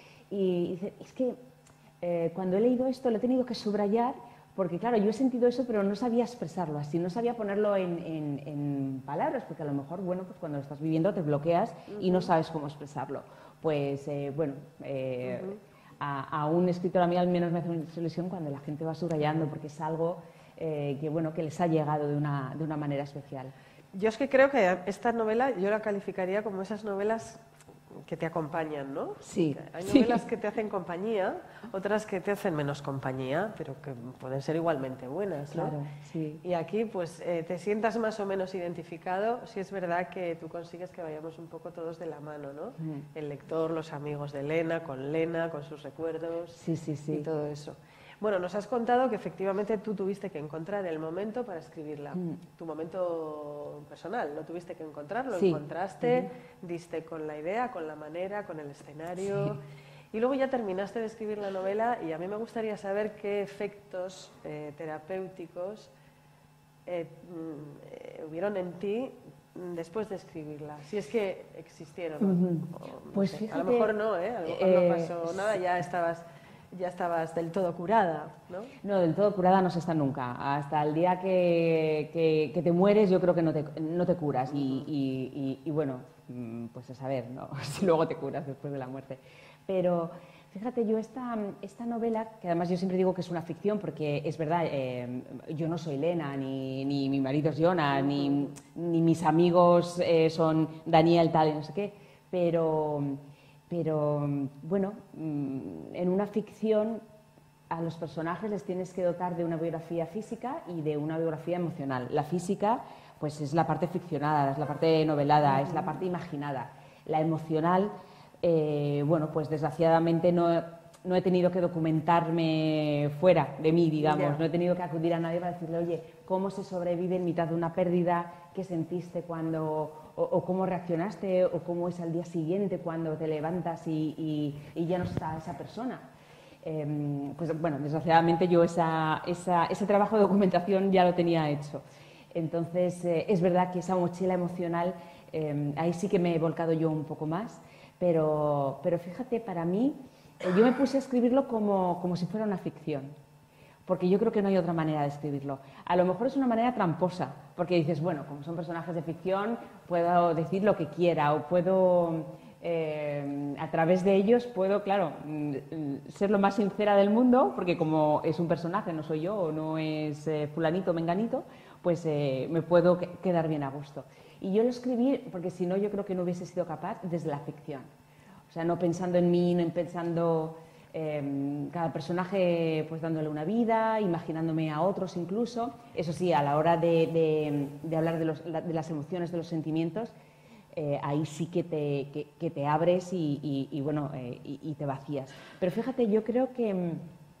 Y dice, es que eh, cuando he leído esto lo he tenido que subrayar porque, claro, yo he sentido eso, pero no sabía expresarlo así, no sabía ponerlo en, en, en palabras, porque a lo mejor, bueno, pues cuando lo estás viviendo te bloqueas uh-huh. y no sabes cómo expresarlo. Pues, eh, bueno, eh, uh-huh. a, a un escritor a mí al menos me hace una ilusión cuando la gente va subrayando, porque es algo eh, que, bueno, que les ha llegado de una, de una manera especial. Yo es que creo que esta novela yo la calificaría como esas novelas que te acompañan, ¿no? Sí. Hay novelas sí. que te hacen compañía, otras que te hacen menos compañía, pero que pueden ser igualmente buenas, ¿no? Claro, sí. Y aquí, pues, eh, te sientas más o menos identificado, si es verdad que tú consigues que vayamos un poco todos de la mano, ¿no? Mm. El lector, los amigos de Lena, con Lena, con sus recuerdos sí, sí, sí. y todo eso. Bueno, nos has contado que efectivamente tú tuviste que encontrar el momento para escribirla, mm. tu momento personal, no tuviste que encontrarlo, sí. encontraste, mm. diste con la idea, con la manera, con el escenario, Y luego ya terminaste de escribir la novela y a mí me gustaría saber qué efectos eh, terapéuticos eh, eh, hubieron en ti después de escribirla, si es que existieron. Uh-huh. o, no pues sé. fíjate, a lo mejor no, ¿eh? A lo mejor eh, no pasó nada, ya estabas, ya estabas del todo curada, ¿no? No, del todo curada no se está nunca. Hasta el día que, que, que te mueres yo creo que no te, no te curas. Uh-huh. y, y, y, y bueno, pues a saber, ¿no? Si luego te curas después de la muerte. Pero fíjate, yo esta, esta novela, que además yo siempre digo que es una ficción, porque es verdad, eh, yo no soy Lena, ni, ni mi marido es Jonah, uh-huh. ni, ni mis amigos eh, son Daniel tal y no sé qué, pero, pero bueno, en una ficción a los personajes les tienes que dotar de una biografía física y de una biografía emocional. La física pues es la parte ficcionada, es la parte novelada, uh-huh. es la parte imaginada. La emocional, eh, bueno, pues desgraciadamente no, no he tenido que documentarme fuera de mí, digamos, yeah. no he tenido que acudir a nadie para decirle, oye, ¿cómo se sobrevive en mitad de una pérdida? ¿Qué sentiste cuando, o, o cómo reaccionaste, o cómo es al día siguiente cuando te levantas y, y, y ya no está esa persona? Eh, pues bueno, desgraciadamente yo esa, esa, ese trabajo de documentación ya lo tenía hecho. Entonces, eh, es verdad que esa mochila emocional, eh, ahí sí que me he volcado yo un poco más, pero, pero fíjate, para mí, eh, yo me puse a escribirlo como, como si fuera una ficción, porque yo creo que no hay otra manera de escribirlo. A lo mejor es una manera tramposa, porque dices, bueno, como son personajes de ficción, puedo decir lo que quiera, o puedo... Eh, a través de ellos puedo, claro, ser lo más sincera del mundo, porque como es un personaje, no soy yo, o no es eh, fulanito o menganito, pues eh, me puedo que quedar bien a gusto. Y yo lo escribí porque si no yo creo que no hubiese sido capaz desde la ficción. O sea, no pensando en mí, no pensando eh, cada personaje pues dándole una vida, imaginándome a otros incluso. Eso sí, a la hora de, de, de hablar de, los, de las emociones, de los sentimientos, Eh, ahí sí que te, que, que te abres y, y, y bueno, eh, y, y te vacías. Pero fíjate, yo creo que mm,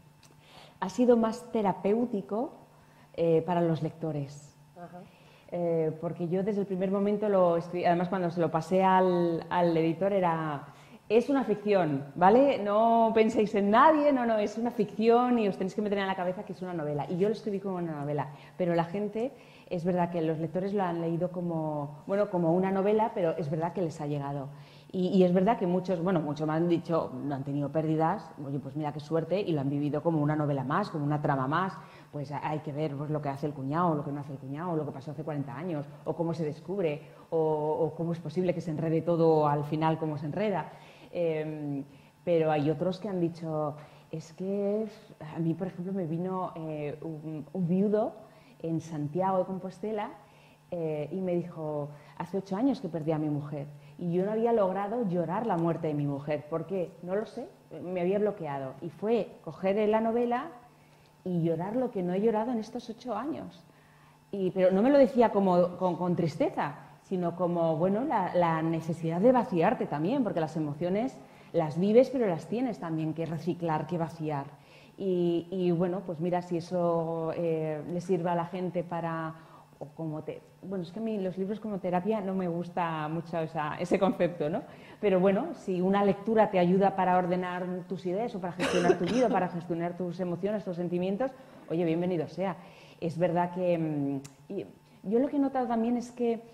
ha sido más terapéutico eh, para los lectores. Ajá. Eh, porque yo desde el primer momento lo escribí, además cuando se lo pasé al, al editor era, es una ficción, ¿vale? No penséis en nadie, no, no, es una ficción y os tenéis que meter en la cabeza que es una novela. Y yo lo escribí como una novela, pero la gente... Es verdad que los lectores lo han leído como, bueno, como una novela, pero es verdad que les ha llegado. Y, y es verdad que muchos, bueno, muchos me han dicho, no han tenido pérdidas, oye, pues mira qué suerte, y lo han vivido como una novela más, como una trama más. Pues hay que ver pues, lo que hace el cuñado, lo que no hace el cuñado, lo que pasó hace cuarenta años, o cómo se descubre, o, o cómo es posible que se enrede todo al final, cómo se enreda. Eh, pero hay otros que han dicho, es que a mí, por ejemplo, me vino eh, un, un viudo en Santiago de Compostela eh, y me dijo, hace ocho años que perdí a mi mujer y yo no había logrado llorar la muerte de mi mujer. ¿Por qué? No lo sé, me había bloqueado. Y fue coger la novela y llorar lo que no he llorado en estos ocho años. Y, pero no me lo decía como, con, con tristeza, sino como, bueno, la, la necesidad de vaciarte también, porque las emociones las vives, pero las tienes también que reciclar, que vaciar. Y, y bueno, pues mira, si eso eh, le sirve a la gente para, o como te, bueno, es que a mí los libros como terapia no me gusta mucho esa, ese concepto, ¿no? Pero bueno, si una lectura te ayuda para ordenar tus ideas o para gestionar tu vida, para gestionar tus emociones, tus sentimientos, oye, bienvenido sea. Es verdad que mmm, y yo lo que he notado también es que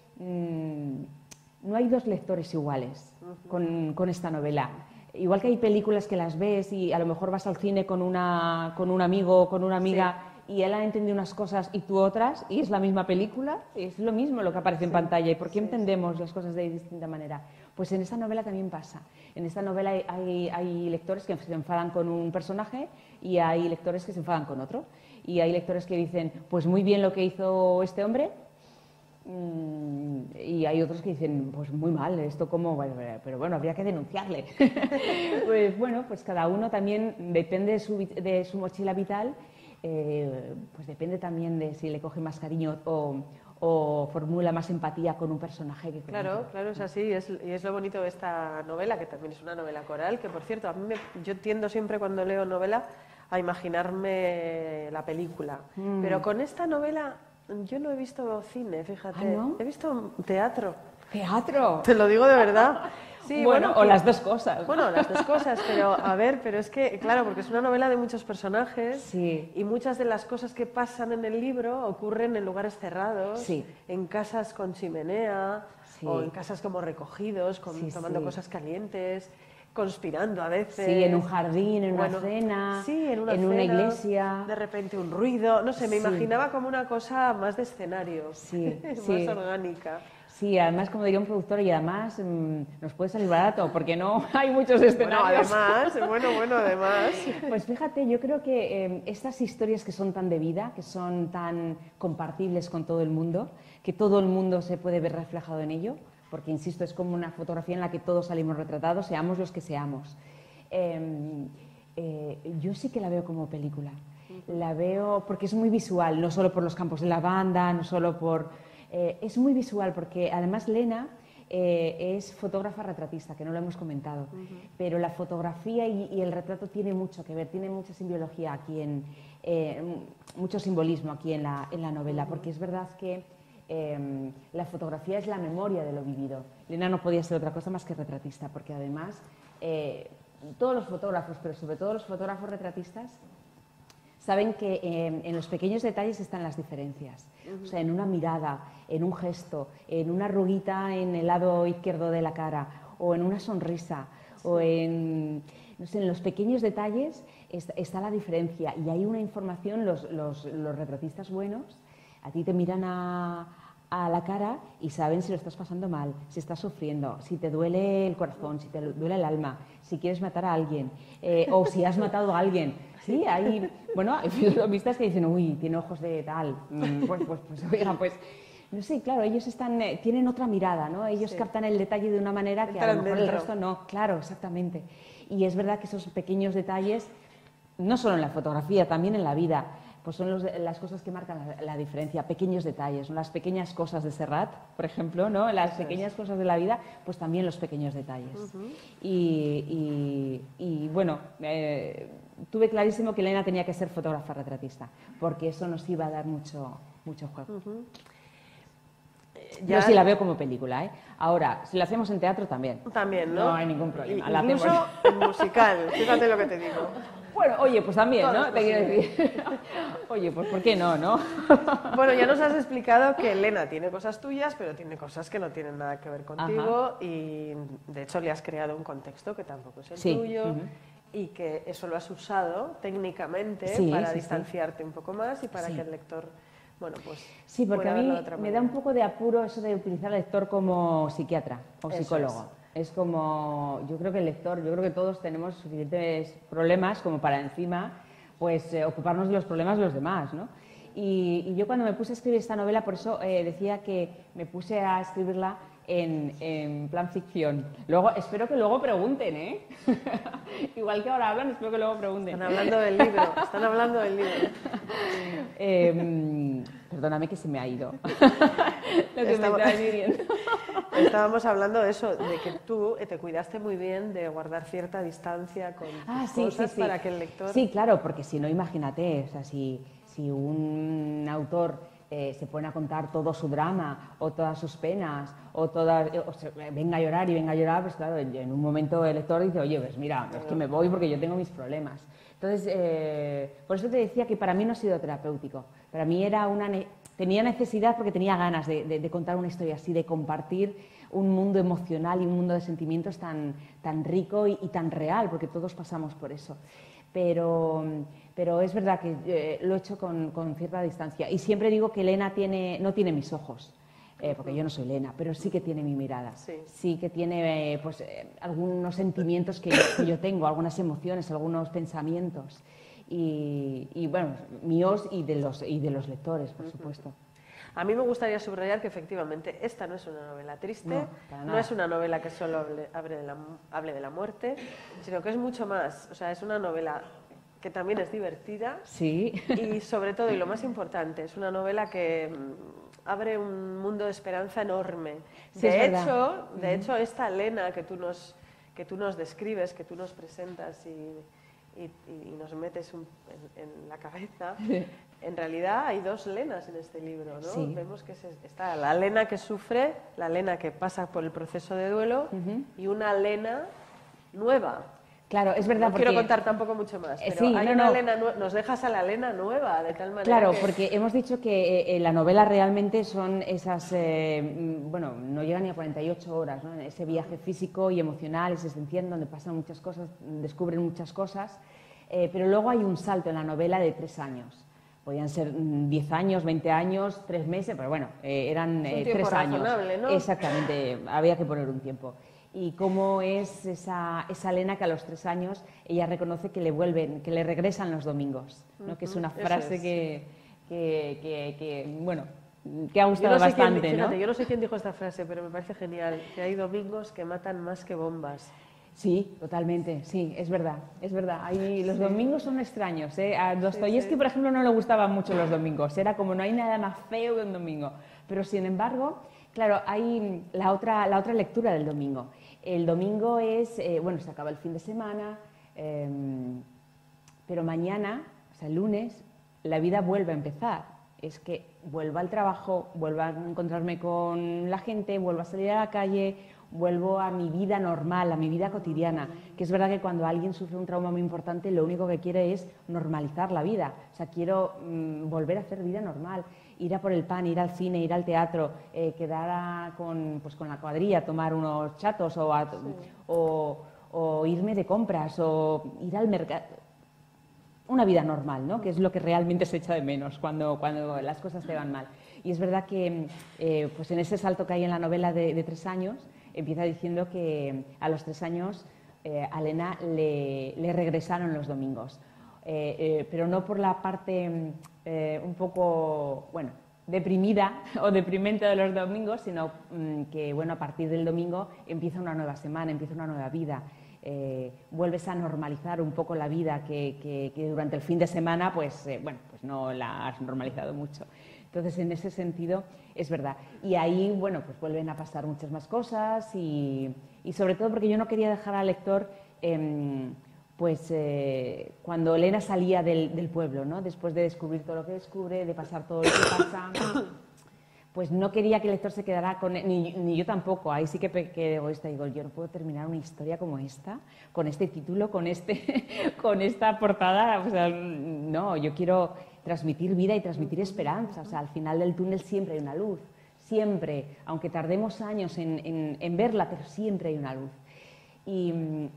mmm, no hay dos lectores iguales con, con esta novela. Igual que hay películas que las ves y a lo mejor vas al cine con, una, con un amigo o con una amiga sí. y él ha entendido unas cosas y tú otras, y es la misma película, es lo mismo lo que aparece sí. en pantalla. ¿Y por qué sí, entendemos sí. las cosas de distinta manera? Pues en esta novela también pasa. En esta novela hay, hay, hay lectores que se enfadan con un personaje y hay lectores que se enfadan con otro. Y hay lectores que dicen, pues muy bien lo que hizo este hombre, y hay otros que dicen, pues muy mal, esto como, bueno, pero bueno, habría que denunciarle. Pues bueno, pues cada uno también depende de su, de su mochila vital, eh, pues depende también de si le coge más cariño o, o formula más empatía con un personaje que con Claro, otro. claro, es así, y es, y es lo bonito de esta novela, que también es una novela coral, que por cierto, a mí me, yo tiendo siempre cuando leo novela a imaginarme la película, mm. pero con esta novela... Yo no he visto cine, fíjate. ¿Ah, no? He visto teatro. ¿Teatro? Te lo digo de verdad. Sí, bueno, bueno, o que- las dos cosas. Bueno, las dos cosas, pero a ver, pero es que, claro, porque es una novela de muchos personajes Sí. y muchas de las cosas que pasan en el libro ocurren en lugares cerrados, Sí. en casas con chimenea Sí. o en casas como recogidos, con- Sí, tomando sí. cosas calientes, conspirando a veces. Sí, en un jardín, en Bueno, una cena, sí, en una, una cena, iglesia. de repente un ruido, no sé, me Sí. imaginaba como una cosa más de escenario, Sí, más sí. orgánica. Sí, además, como diría un productor, y además mmm, nos puede salir barato, porque no hay muchos Bueno, escenarios. además, bueno, bueno, además. Pues fíjate, yo creo que eh, estas historias que son tan de vida, que son tan compartibles con todo el mundo, que todo el mundo se puede ver reflejado en ello, porque, insisto, es como una fotografía en la que todos salimos retratados, seamos los que seamos. Eh, eh, yo sí que la veo como película. La veo porque es muy visual, no solo por los campos de lavanda, no solo por... Eh, es muy visual porque además Lena eh, es fotógrafa retratista, que no lo hemos comentado, uh-huh. pero la fotografía y, y el retrato tiene mucho que ver, tiene mucha simbología aquí, en, eh, mucho simbolismo aquí en la, en la novela, uh-huh. porque es verdad que eh, la fotografía es la memoria de lo vivido. Lena no podía ser otra cosa más que retratista, porque además eh, todos los fotógrafos, pero sobre todo los fotógrafos retratistas, saben que eh, en los pequeños detalles están las diferencias. Uh-huh. O sea, en una mirada, en un gesto, en una arruguita en el lado izquierdo de la cara, o en una sonrisa, sí. o en, no sé, en los pequeños detalles está, está la diferencia. Y hay una información, los, los, los retratistas buenos, a ti te miran a, a la cara y saben si lo estás pasando mal, si estás sufriendo, si te duele el corazón, si te duele el alma, si quieres matar a alguien, eh, o si has matado a alguien. Sí, hay, bueno, hay filosofistas que dicen, uy, tiene ojos de tal, pues, pues, pues, oiga, pues, no sé, claro, ellos están, eh, tienen otra mirada, ¿no? Ellos sí. captan el detalle de una manera que a lo mejor el resto no, claro, exactamente. Y es verdad que esos pequeños detalles, no solo en la fotografía, también en la vida, pues son los, las cosas que marcan la, la diferencia, pequeños detalles, ¿no? Las pequeñas cosas de Serrat, por ejemplo, ¿no? Las Eso pequeñas es. cosas de la vida, pues también los pequeños detalles. Uh-huh. y, y, y, bueno, eh, tuve clarísimo que Elena tenía que ser fotógrafa retratista, porque eso nos iba a dar mucho, mucho juego. Uh-huh. Ya... Yo sí la veo como película, ¿eh? Ahora, si la hacemos en teatro también. También, ¿no? No hay ningún problema. La Incluso hacemos... en musical, fíjate lo que te digo. Bueno, oye, pues también, Todo ¿no? Te quiero decir. Oye, pues ¿por qué no, no? Bueno, ya nos has explicado que Elena tiene cosas tuyas, pero tiene cosas que no tienen nada que ver contigo. Ajá. Y de hecho le has creado un contexto que tampoco es el sí. tuyo. Uh-huh. Y que eso lo has usado técnicamente sí, para sí, distanciarte sí. un poco más y para sí. que el lector, bueno, pues... Sí, porque a mí me manera. da un poco de apuro eso de utilizar al lector como psiquiatra o eso psicólogo. Es. es como, yo creo que el lector, yo creo que todos tenemos suficientes problemas como para encima, pues, eh, ocuparnos de los problemas de los demás, ¿no? Y, y yo cuando me puse a escribir esta novela, por eso eh, decía que me puse a escribirla En, en plan ficción. Luego, espero que luego pregunten, ¿eh? Igual que ahora hablan, espero que luego pregunten. Están hablando del libro, están hablando del libro. Eh, perdóname que se me ha ido. Lo que Estamos... me estaba diciendo. Estábamos hablando de eso, de que tú te cuidaste muy bien de guardar cierta distancia con ah, tus sí, cosas sí, sí. para que el lector... Sí, claro, porque si no, imagínate, o sea, si, si un autor... Eh, se pone a contar todo su drama o todas sus penas o todas, o sea, venga a llorar y venga a llorar, pues claro, en un momento el lector dice, oye, pues mira, es que me voy porque yo tengo mis problemas. Entonces, eh, por eso te decía que para mí no ha sido terapéutico. Para mí era una ne- tenía necesidad porque tenía ganas de, de, de contar una historia así, de compartir un mundo emocional y un mundo de sentimientos tan, tan rico y, y tan real, porque todos pasamos por eso. Pero, pero es verdad que eh, lo he hecho con, con cierta distancia. Y siempre digo que Elena tiene, no tiene mis ojos, eh, porque yo no soy Elena, pero sí que tiene mi mirada. Sí, sí que tiene eh, pues, eh, algunos sentimientos que yo, que yo tengo, algunas emociones, algunos pensamientos. Y, y bueno, míos y de los, y de los lectores, por supuesto. A mí me gustaría subrayar que efectivamente esta no es una novela triste, no, no es una novela que solo hable, hable, de la, hable de la muerte, sino que es mucho más. O sea, es una novela que también es divertida sí. y sobre todo, y lo más importante, es una novela que abre un mundo de esperanza enorme. Sí, de, es hecho, de hecho, esta Elena que tú nos, que tú nos describes, que tú nos presentas y... y, y nos metes un, en, en la cabeza, en realidad hay dos Lenas en este libro, ¿no? Sí. Vemos que se, está la Lena que sufre, la Lena que pasa por el proceso de duelo uh-huh. y una Lena nueva. Claro, es verdad. No porque... quiero contar tampoco mucho más, pero sí, hay no, una no. Lena nueva, nos dejas a la Lena nueva, de tal manera Claro, que... porque hemos dicho que eh, la novela realmente son esas, eh, bueno, no llega ni a cuarenta y ocho horas, ¿no? Ese viaje físico y emocional, existencial, donde pasan muchas cosas, descubren muchas cosas, eh, pero luego hay un salto en la novela de tres años. Podían ser diez años, veinte años, tres meses, pero bueno, eh, eran eh, tres años. ¿No? Exactamente, había que poner un tiempo. Y cómo es esa, esa Lena que a los tres años ella reconoce que le vuelven, que le regresan los domingos, ¿no? Uh-huh. Que es una frase es. que, que, que, que, bueno, que ha gustado yo no sé bastante, quién, fíjate, ¿no? Yo no sé quién dijo esta frase, pero me parece genial, que hay domingos que matan más que bombas. Sí, totalmente, sí, es verdad, es verdad. Hay, los sí. domingos son extraños, ¿eh? A Dostoyevski, sí, sí. por ejemplo, no le gustaban mucho los domingos, era como no hay nada más feo que un domingo, pero sin embargo, claro, hay la otra, la otra lectura del domingo. El domingo es, eh, bueno, se acaba el fin de semana, eh, pero mañana, o sea, el lunes, la vida vuelve a empezar. Es que vuelvo al trabajo, vuelvo a encontrarme con la gente, vuelvo a salir a la calle, vuelvo a mi vida normal, a mi vida cotidiana. Que es verdad que cuando alguien sufre un trauma muy importante, lo único que quiere es normalizar la vida. O sea, quiero mmm, volver a hacer vida normal. Ir a por el pan, ir al cine, ir al teatro, eh, quedar a, con, pues, con la cuadrilla, tomar unos chatos o, a, sí. o, o irme de compras o ir al mercado. Una vida normal, ¿no? Que es lo que realmente se echa de menos cuando, cuando las cosas te van mal. Y es verdad que eh, pues en ese salto que hay en la novela de, de tres años, empieza diciendo que a los tres años eh, a Lena le, le regresaron los domingos. Eh, eh, pero no por la parte eh, un poco, bueno, deprimida o deprimente de los domingos, sino mm, que, bueno, a partir del domingo empieza una nueva semana, empieza una nueva vida. Eh, vuelves a normalizar un poco la vida que, que, que durante el fin de semana, pues, eh, bueno, pues no la has normalizado mucho. Entonces, en ese sentido, es verdad. Y ahí, bueno, pues vuelven a pasar muchas más cosas y, y sobre todo porque yo no quería dejar al lector... Eh, pues eh, cuando Lena salía del, del pueblo, ¿no? Después de descubrir todo lo que descubre, de pasar todo lo que pasa, pues no quería que el lector se quedara con... Ni, ni yo tampoco, ahí sí que pequé egoísta, digo, yo no puedo terminar una historia como esta, con este título, con, este, con esta portada, o sea, no, yo quiero transmitir vida y transmitir esperanza, o sea, al final del túnel siempre hay una luz, siempre, aunque tardemos años en, en, en verla, pero siempre hay una luz. Y,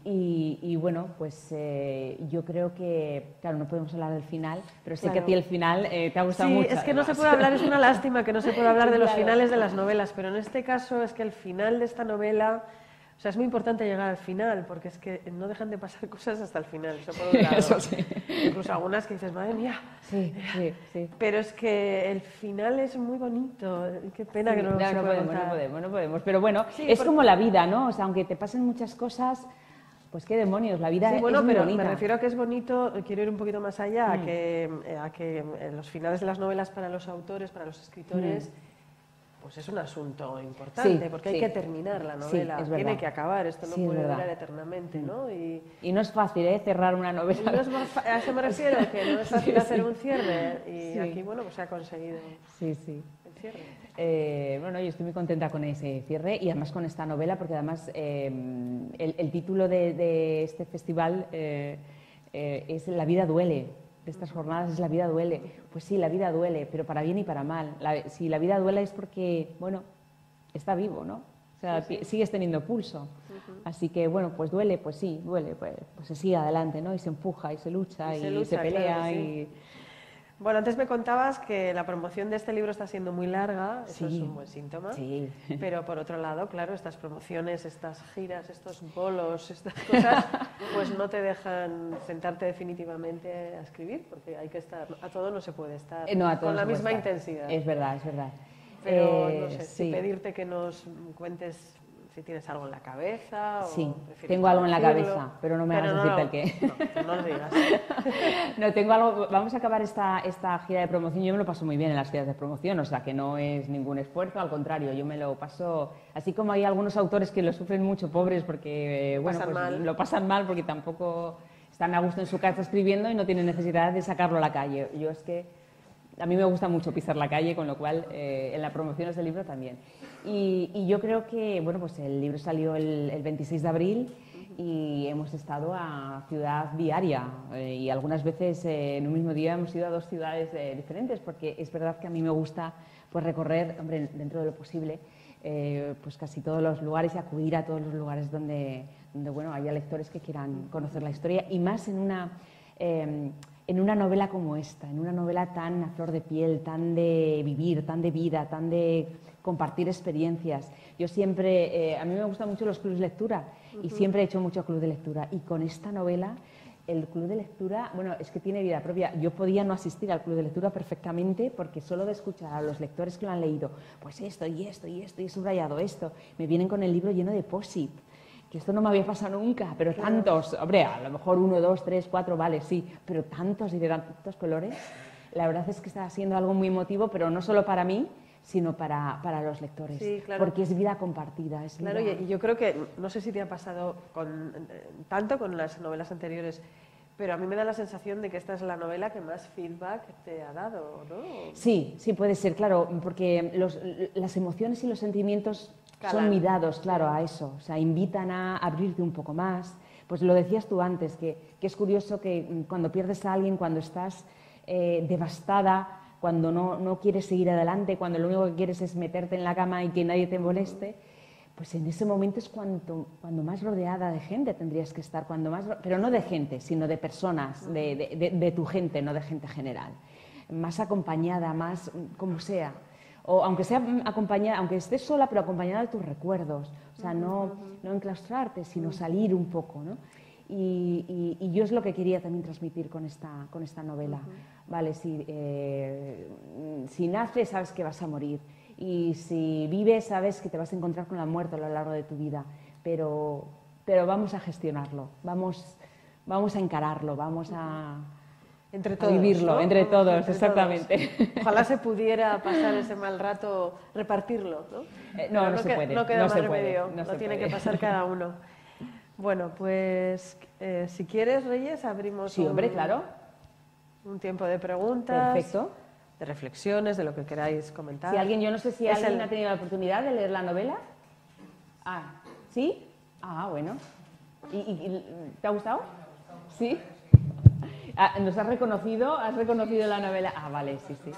y, y bueno, pues eh, yo creo que, claro, no podemos hablar del final, pero sé claro. que a ti el final eh, te ha gustado sí, mucho. Sí, es que además. no se puede hablar, es una lástima que no se pueda hablar de los claro. finales de las novelas, pero en este caso es que el final de esta novela, o sea, es muy importante llegar al final, porque es que no dejan de pasar cosas hasta el final, eso por un lado. Eso sí. Incluso algunas que dices, madre mía. Sí, sí, sí. Pero es que el final es muy bonito, qué pena sí, que no, no, se no pueda podemos, contar. no podemos, no podemos. Pero bueno, sí, es porque... como la vida, ¿no? O sea, aunque te pasen muchas cosas, pues qué demonios, la vida sí, bueno, es muy pero bonita. Me refiero a que es bonito, quiero ir un poquito más allá, mm. a, que, a que los finales de las novelas para los autores, para los escritores... Mm. Pues es un asunto importante, sí, porque sí. hay que terminar la novela, sí, tiene que acabar, esto no sí, puede durar eternamente, ¿no? Y, y no es fácil, ¿eh?, cerrar una novela. Y no es más a eso me refiero, que no es fácil sí, hacer sí. un cierre, y sí. aquí, bueno, pues se ha conseguido sí, sí. el cierre. Eh, bueno, yo estoy muy contenta con ese cierre y además con esta novela, porque además eh, el, el título de, de este festival eh, eh, es La vida duele. De estas jornadas es La vida duele. Pues sí, la vida duele, pero para bien y para mal. La, si la vida duele es porque, bueno, está vivo, ¿no? O sea, sí, sí. sigues teniendo pulso. Uh-huh. Así que, bueno, pues duele, pues sí, duele, pues, pues se sigue adelante, ¿no? Y se empuja, y se lucha, y, y se, lucha, se pelea, claro, sí. y... Bueno, antes me contabas que la promoción de este libro está siendo muy larga, eso sí. es un buen síntoma, sí. pero por otro lado, claro, estas promociones, estas giras, estos bolos, estas cosas, pues no te dejan sentarte definitivamente a escribir, porque hay que estar, a todo no se puede estar eh, no, a con la misma estar. intensidad. Es verdad, es verdad. Pero eh, no sé, sí. si pedirte que nos cuentes si tienes algo en la cabeza o... Sí, tengo algo en la cabeza, pero no me pero hagas no, decirte el qué. No, no lo digas. No, tengo algo... Vamos a acabar esta, esta gira de promoción. Yo me lo paso muy bien en las giras de promoción, o sea, que no es ningún esfuerzo, al contrario, yo me lo paso... Así como hay algunos autores que lo sufren mucho, pobres, porque, bueno, pasan pues mal. lo pasan mal porque tampoco... están a gusto en su casa escribiendo y no tienen necesidad de sacarlo a la calle. Yo es que a mí me gusta mucho pisar la calle, con lo cual eh, en las promociones del libro también. Y, y yo creo que, bueno, pues el libro salió el, el veintiséis de abril y hemos estado a ciudad diaria eh, y algunas veces eh, en un mismo día hemos ido a dos ciudades eh, diferentes, porque es verdad que a mí me gusta pues recorrer, hombre, dentro de lo posible, eh, pues casi todos los lugares y acudir a todos los lugares donde, donde bueno, haya lectores que quieran conocer la historia, y más en una, eh, en una novela como esta, en una novela tan a flor de piel, tan de vivir, tan de vida, tan de compartir experiencias. Yo siempre, eh, a mí me gustan mucho los clubes de lectura y siempre he hecho mucho club de lectura, y con esta novela el club de lectura, bueno, es que tiene vida propia. Yo podía no asistir al club de lectura perfectamente, porque solo de escuchar a los lectores que lo han leído, pues esto y esto y esto y he subrayado esto, me vienen con el libro lleno de post-it, que esto no me había pasado nunca, pero tantos, hombre, a lo mejor uno, dos, tres, cuatro, vale, sí, pero tantos y de tantos colores. La verdad es que está siendo algo muy emotivo, pero no solo para mí, sino para, para los lectores, sí, claro. Porque es vida compartida. Es claro, vida... y yo creo que, no sé si te ha pasado con, tanto con las novelas anteriores, pero a mí me da la sensación de que esta es la novela que más feedback te ha dado, ¿no? Sí, sí puede ser, claro, porque los, las emociones y los sentimientos Calan. son mirados, claro, a eso, o sea, invitan a abrirte un poco más. Pues lo decías tú antes, que, que es curioso que cuando pierdes a alguien, cuando estás eh, devastada, cuando no, no quieres seguir adelante, cuando lo único que quieres es meterte en la cama y que nadie te moleste, pues en ese momento es cuando, cuando más rodeada de gente tendrías que estar, cuando más, pero no de gente, sino de personas, de, de, de, de tu gente, no de gente general. Más acompañada, más como sea. O aunque sea acompañada, aunque estés sola, pero acompañada de tus recuerdos. O sea, no, no enclaustrarte, sino salir un poco, ¿no? Y, y, y yo es lo que quería también transmitir con esta, con esta novela. Uh-huh. Vale, si, eh, si naces sabes que vas a morir, y si vives sabes que te vas a encontrar con la muerte a lo largo de tu vida, pero, pero vamos a gestionarlo, vamos, vamos a encararlo, vamos a, entre todos, a vivirlo, ¿no? entre todos, entre exactamente. Todos. Ojalá se pudiera pasar ese mal rato, repartirlo, ¿no? Eh, no, no, no se que, puede. No queda no más se remedio, puede, no lo se tiene puede. que pasar cada uno. Bueno, pues eh, si quieres, Reyes, abrimos sí, un, hombre, claro. un tiempo de preguntas, perfecto, de reflexiones, de lo que queráis comentar. Si alguien, yo no sé si es alguien el... ha tenido la oportunidad de leer la novela. Ah, ¿sí? Ah, bueno. ¿Y, y, y te ha gustado? ¿Sí? Ah, ¿nos has reconocido? ¿Has reconocido la novela? Ah, vale, sí, sí.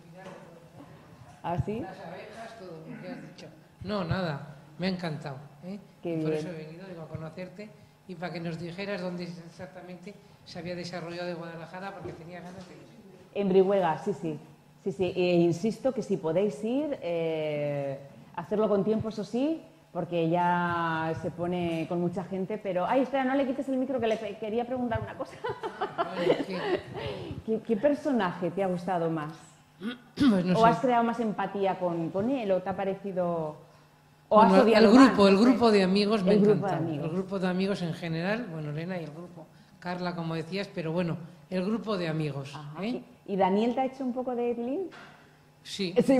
¿Ah, sí? Las abejas, todo lo que has dicho. No, nada, me ha encantado. ¿eh? Qué y por bien. eso he venido, digo, a conocerte y para que nos dijeras dónde exactamente se había desarrollado de Guadalajara, porque tenía ganas de ir. En Brihuega, sí, sí. Sí, sí. E insisto que si podéis ir, eh, hacerlo con tiempo, eso sí, porque ya se pone con mucha gente, pero... Ay, espera, no le quites el micro, que le quería preguntar una cosa. Bueno, ¿qué? ¿Qué, ¿Qué personaje te ha gustado más? Pues no ¿O sé. has creado más empatía con, con él, o te ha parecido...? ¿O Bueno, has odiado el grupo, más? el grupo de amigos me ha El grupo de encantado. amigos. El grupo de amigos en general, bueno, Elena y el grupo, Carla, como decías, pero bueno, el grupo de amigos. Ajá. ¿eh? ¿Y Daniel te ha hecho un poco de Edlin? Sí. Sí.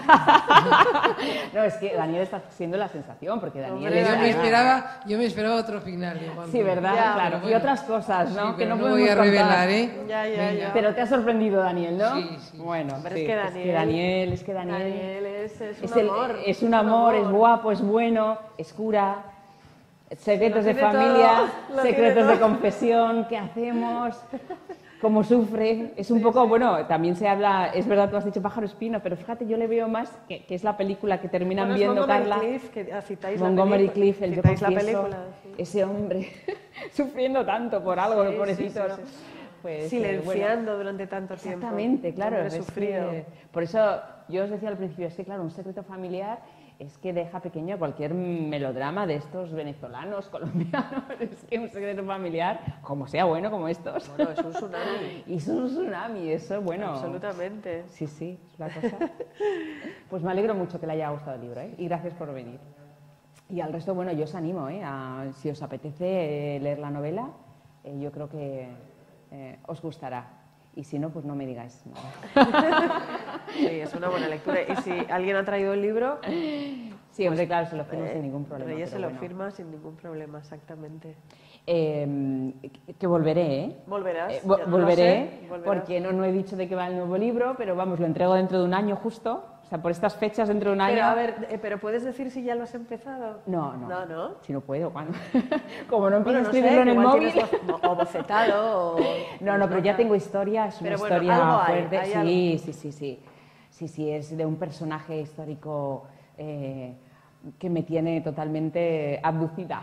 No, es que Daniel está siendo la sensación, porque Daniel Hombre, es... Yo me Daniel. esperaba, yo me esperaba otro final. igual Sí, que- ¿verdad? Ya, claro. pero Y bueno. otras cosas, ¿no? Sí, que pero no no podemos voy a contar. revelar, ¿eh? Ya, ya, Venga. ya. Pero te ha sorprendido Daniel, ¿no? Sí, sí. Bueno, Pero sí, es que es que Daniel- Daniel, es que Daniel, Daniel es, es un es, el- amor. es un amor, es guapo, es bueno, es cura, secretos Lo de tiene familia, todo, lo secretos tiene de todo. confesión, ¿qué hacemos? Cómo sufre, es un poco, bueno, también se habla, es verdad, tú has dicho Pájaro Espino, pero fíjate, yo le veo más, que, que es la película que terminan Bueno, es viendo Montgomery Carla, Cliff, que ah, citáis Montgomery la película, Cliff, el Yo citáis la Confieso, película, sí. ese hombre sufriendo tanto por algo, Sí, pobrecito, sí, sí, ¿no? sí. Pues, eh, Silenciando bueno, durante tanto tiempo. exactamente, claro. Hombre es sufrido. que- por eso yo os decía al principio, es que claro, un secreto familiar es que deja pequeño cualquier melodrama de estos venezolanos, colombianos, es que un secreto familiar, como sea bueno, como estos. Bueno, es un tsunami. Y es un tsunami, eso, bueno. Absolutamente. Sí, sí, es la cosa. Pues me alegro mucho que le haya gustado el libro, ¿eh? Y gracias por venir. Y al resto, bueno, yo os animo, ¿eh? A, si os apetece eh, leer la novela, eh, yo creo que eh, os gustará. Y si no, pues no me digáis nada. Sí, es una buena lectura. Y si alguien ha traído el libro, Sí, hombre, claro, se lo firmo Eh, sin ningún problema. Reyes se pero lo bueno. firma sin ningún problema, exactamente. Eh, que volveré, ¿eh? Volverás. Eh, vo- ya no lo volveré, sé, volverás. porque no, no he dicho de qué va el nuevo libro, pero vamos, lo entrego dentro de un año justo. O sea, por estas fechas, dentro de un año... Pero a ver, eh, ¿pero puedes decir si ya lo has empezado? No, no. No, ¿no? Si no puedo, ¿cuándo? Como no empiezo Bueno, a no escribirlo sé, en el igual móvil... tienes voz- o bocetado o... No, no, pero ya tengo historia, es una Pero bueno, historia algo hay, fuerte. hay sí, algo. sí, sí, sí. Sí, sí, es de un personaje histórico eh, que me tiene totalmente abducida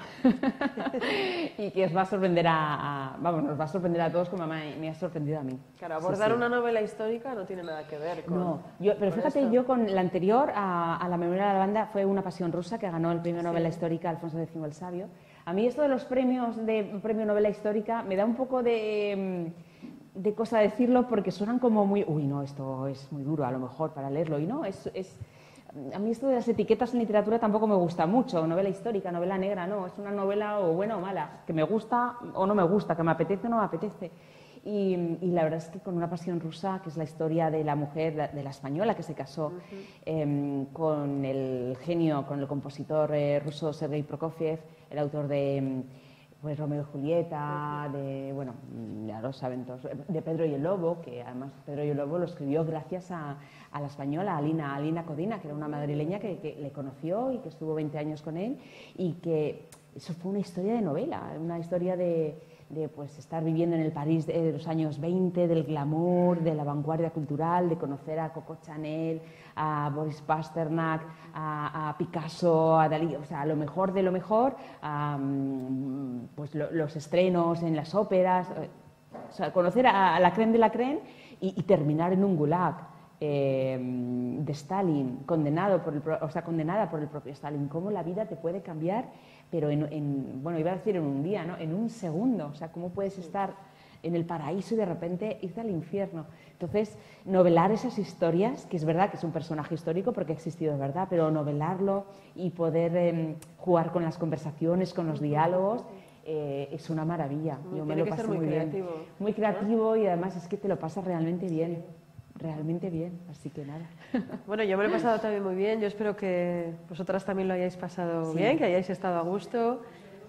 y que os va a sorprender a, a- vamos, nos va a sorprender a todos como me, me ha sorprendido a mí. Claro, Sí, abordar sí. una novela histórica no tiene nada que ver con... No, yo, pero con fíjate, esto. yo con la anterior a, a La memoria de la banda fue Una pasión rusa, que ganó el premio novela Sí. histórica Alfonso X el Sabio. A mí esto de los premios de premio novela histórica me da un poco de, mm, de cosa decirlo porque suenan como muy, uy, no, esto es muy duro a lo mejor para leerlo, y no, es... es a mí esto de las etiquetas en literatura tampoco me gusta mucho, novela histórica, novela negra, no, es una novela o buena o mala, que me gusta o no me gusta, que me apetece o no me apetece. Y, y la verdad es que con Una pasión rusa, que es la historia de la mujer, de, de la española que se casó Ujú. eh, con el genio, con el compositor eh, ruso Sergei Prokofiev, el autor de mm, pues, Romeo y Julieta, de, bueno, mm, ya lo saben todos, de Pedro y el Lobo, que además Pedro y el Lobo lo escribió gracias a, a la española, Alina, Alina Codina, que era una madrileña que, que le conoció y que estuvo veinte años con él, y que eso fue una historia de novela, una historia de, de pues, estar viviendo en el París de los años veinte, del glamour, de la vanguardia cultural, de conocer a Coco Chanel, a Boris Pasternak, a, a Picasso, a Dalí, o sea, lo mejor de lo mejor, a, mm, pues, lo- los estrenos en las óperas, eh, o sea, conocer a, a la crème de la crème y, y terminar en un gulag. Eh, de Stalin, condenado por el, pro- o sea, condenada por el propio Stalin, cómo la vida te puede cambiar, pero en, en- bueno, iba a decir en un día, ¿no? En un segundo, o sea, cómo puedes estar en el paraíso y de repente irte al infierno. Entonces, novelar esas historias, que es verdad que es un personaje histórico porque ha existido de verdad, pero novelarlo y poder eh, jugar con las conversaciones, con los diálogos, eh, es una maravilla. Yo me Tiene lo que pasé ser muy muy bien. creativo, Muy ¿no? creativo y además es que te lo pasas realmente bien. Realmente bien, así que nada. Bueno, yo me lo he pasado también muy bien. Yo espero que vosotras también lo hayáis pasado Sí. bien, que hayáis estado a gusto.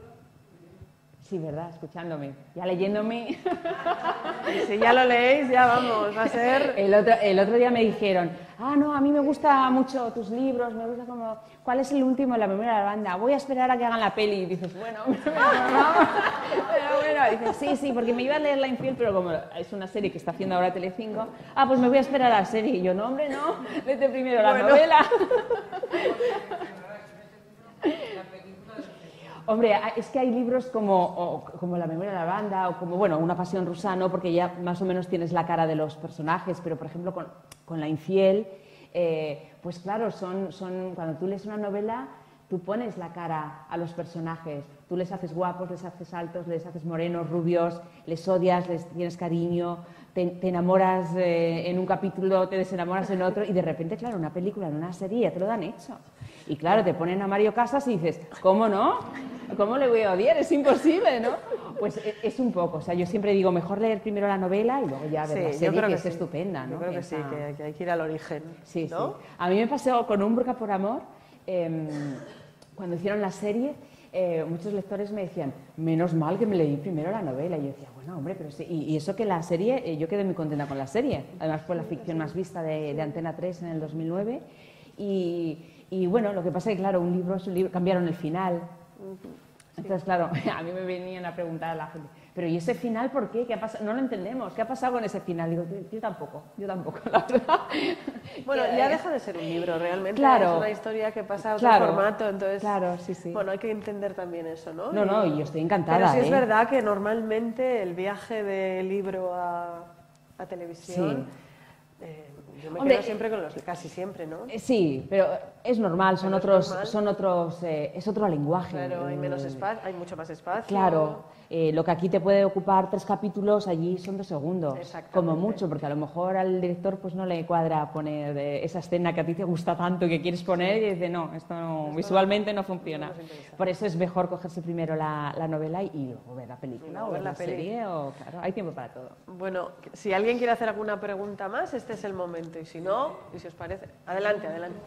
Sí, verdad, escuchándome, ya leyéndome. Y si ya lo leéis, ya vamos, va a ser... El otro, el otro día me dijeron, ah, no, a mí me gustan mucho tus libros, me gusta como, ¿cuál es el último de La memoria de la banda? Voy a esperar a que hagan la peli. Y dices, bueno, pero bueno, y dices, sí, sí, porque me iba a leer La infiel, pero como es una serie que está haciendo ahora Telecinco, ah, pues me voy a esperar a la serie. Y yo, no, hombre, no, léete primero la Bueno. novela. Hombre, es que hay libros como, o, como La memoria de la banda o como, bueno, Una pasión rusa, ¿no? Porque ya más o menos tienes la cara de los personajes, pero por ejemplo con, con La infiel, eh, pues claro, son, son, cuando tú lees una novela, tú pones la cara a los personajes, tú les haces guapos, les haces altos, les haces morenos, rubios, les odias, les tienes cariño, te, te enamoras eh, en un capítulo, te desenamoras en otro y de repente, claro, una película, en una serie, ya te lo dan hecho. Y claro, te ponen a Mario Casas y dices, ¿cómo no? ¿Cómo le voy a odiar? Es imposible, ¿no? Pues e- es un poco, o sea, yo siempre digo, mejor leer primero la novela y luego ya ver la Sí, serie, yo creo que, que, es sí. estupenda, ¿no? Yo creo que Esa- sí, que, que hay que ir al origen, Sí, ¿no? sí. A mí me pasó con Un burka por amor, eh, cuando hicieron la serie, eh, muchos lectores me decían, menos mal que me leí primero la novela. Y yo decía, bueno, hombre, pero sí. Y, y eso que la serie, eh, yo quedé muy contenta con la serie. Además fue la ficción más vista de, de Antena tres en el dos mil nueve. Y, y bueno, lo que pasa es que, claro, un libro es un libro, cambiaron el final. Entonces, claro, a mí me venían a preguntar a la gente, pero ¿y ese final por qué? ¿Qué ha pasado? No lo entendemos. ¿Qué ha pasado con ese final? Digo, yo, yo tampoco, yo tampoco, la verdad. Bueno, Que- ya deja de ser un libro, realmente Claro. es una historia que pasa a otro Claro, formato, entonces... claro, sí, sí. Bueno, hay que entender también eso, ¿no? No, no, y yo estoy encantada, Pero sí es ¿eh? verdad que normalmente el viaje de libro a, a televisión... eh, yo me Hombre, quedo siempre con los... Casi siempre, ¿no? Eh, Sí, pero es normal, son Pero es otros, normal. son otros, eh, es otro lenguaje. Claro, hay menos Eh, espacio, hay mucho más espacio. Claro, eh, lo que aquí te puede ocupar tres capítulos, allí son dos segundos, Exactamente. como mucho, porque a lo mejor al director pues no le cuadra poner eh, esa escena que a ti te gusta tanto y que quieres poner y dice, no, esto, no, visualmente no funciona. no nos interesa. Por eso es mejor cogerse primero la, la novela y, y luego ver la película luego o ver ver la la, peli. serie, o claro, hay tiempo para todo. Bueno, si alguien quiere hacer alguna pregunta más, este es el momento. Y si no, y si os parece... Adelante, adelante.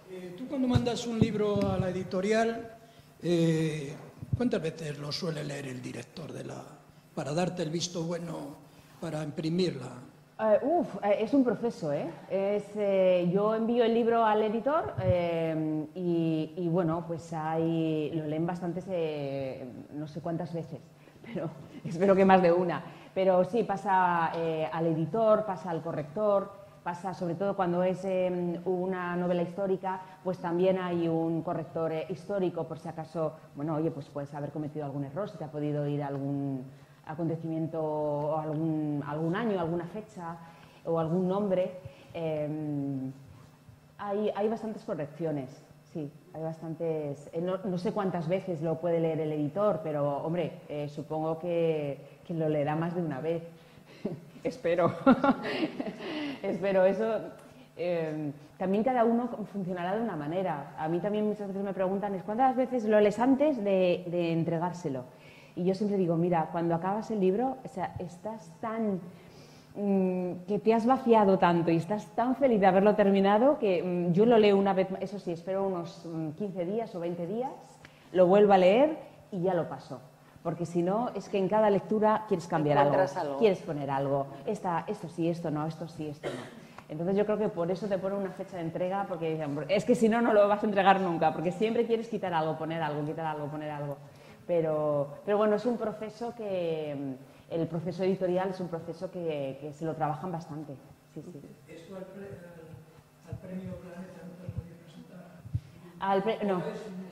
Eh, tú cuando mandas un libro a la editorial, eh, ¿cuántas veces lo suele leer el director de la, para darte el visto bueno para imprimirla? Uh, uf, es un proceso, ¿eh? Es, eh, yo envío el libro al editor eh, y, y, bueno, pues hay, lo leen bastantes, eh, no sé cuántas veces, pero espero que más de una. Pero sí, pasa eh, al editor, pasa al corrector, pasa sobre todo cuando es eh, una novela histórica, pues también hay un corrector eh, histórico por si acaso, bueno, oye, pues puedes haber cometido algún error, si te ha podido ir algún acontecimiento o algún, algún año, alguna fecha o algún nombre. Eh, hay, hay bastantes correcciones, sí, hay bastantes. Eh, no, no sé cuántas veces lo puede leer el editor, pero hombre, eh, supongo que, que lo leerá más de una vez. Espero. Espero eso. Eh, también cada uno funcionará de una manera. A mí también muchas veces me preguntan es ¿cuántas veces lo lees antes de, de entregárselo? Y yo siempre digo, mira, cuando acabas el libro, o sea, estás tan... Mmm, que te has vaciado tanto y estás tan feliz de haberlo terminado que mmm, yo lo leo una vez, eso sí, espero unos mmm, quince días o veinte días, lo vuelvo a leer y ya lo paso. Porque si no, es que en cada lectura quieres cambiar algo, algo, quieres poner algo. Esta, esto sí, esto no, esto sí, esto no. Entonces yo creo que por eso te pone una fecha de entrega, porque es que si no, no lo vas a entregar nunca, porque siempre quieres quitar algo, poner algo, quitar algo, poner algo. Pero, pero bueno, es un proceso que, el proceso editorial es un proceso que, que se lo trabajan bastante. Sí, sí. ¿Esto al, pre, al, al premio Planeta no te lo podía presentar? Al pre, no.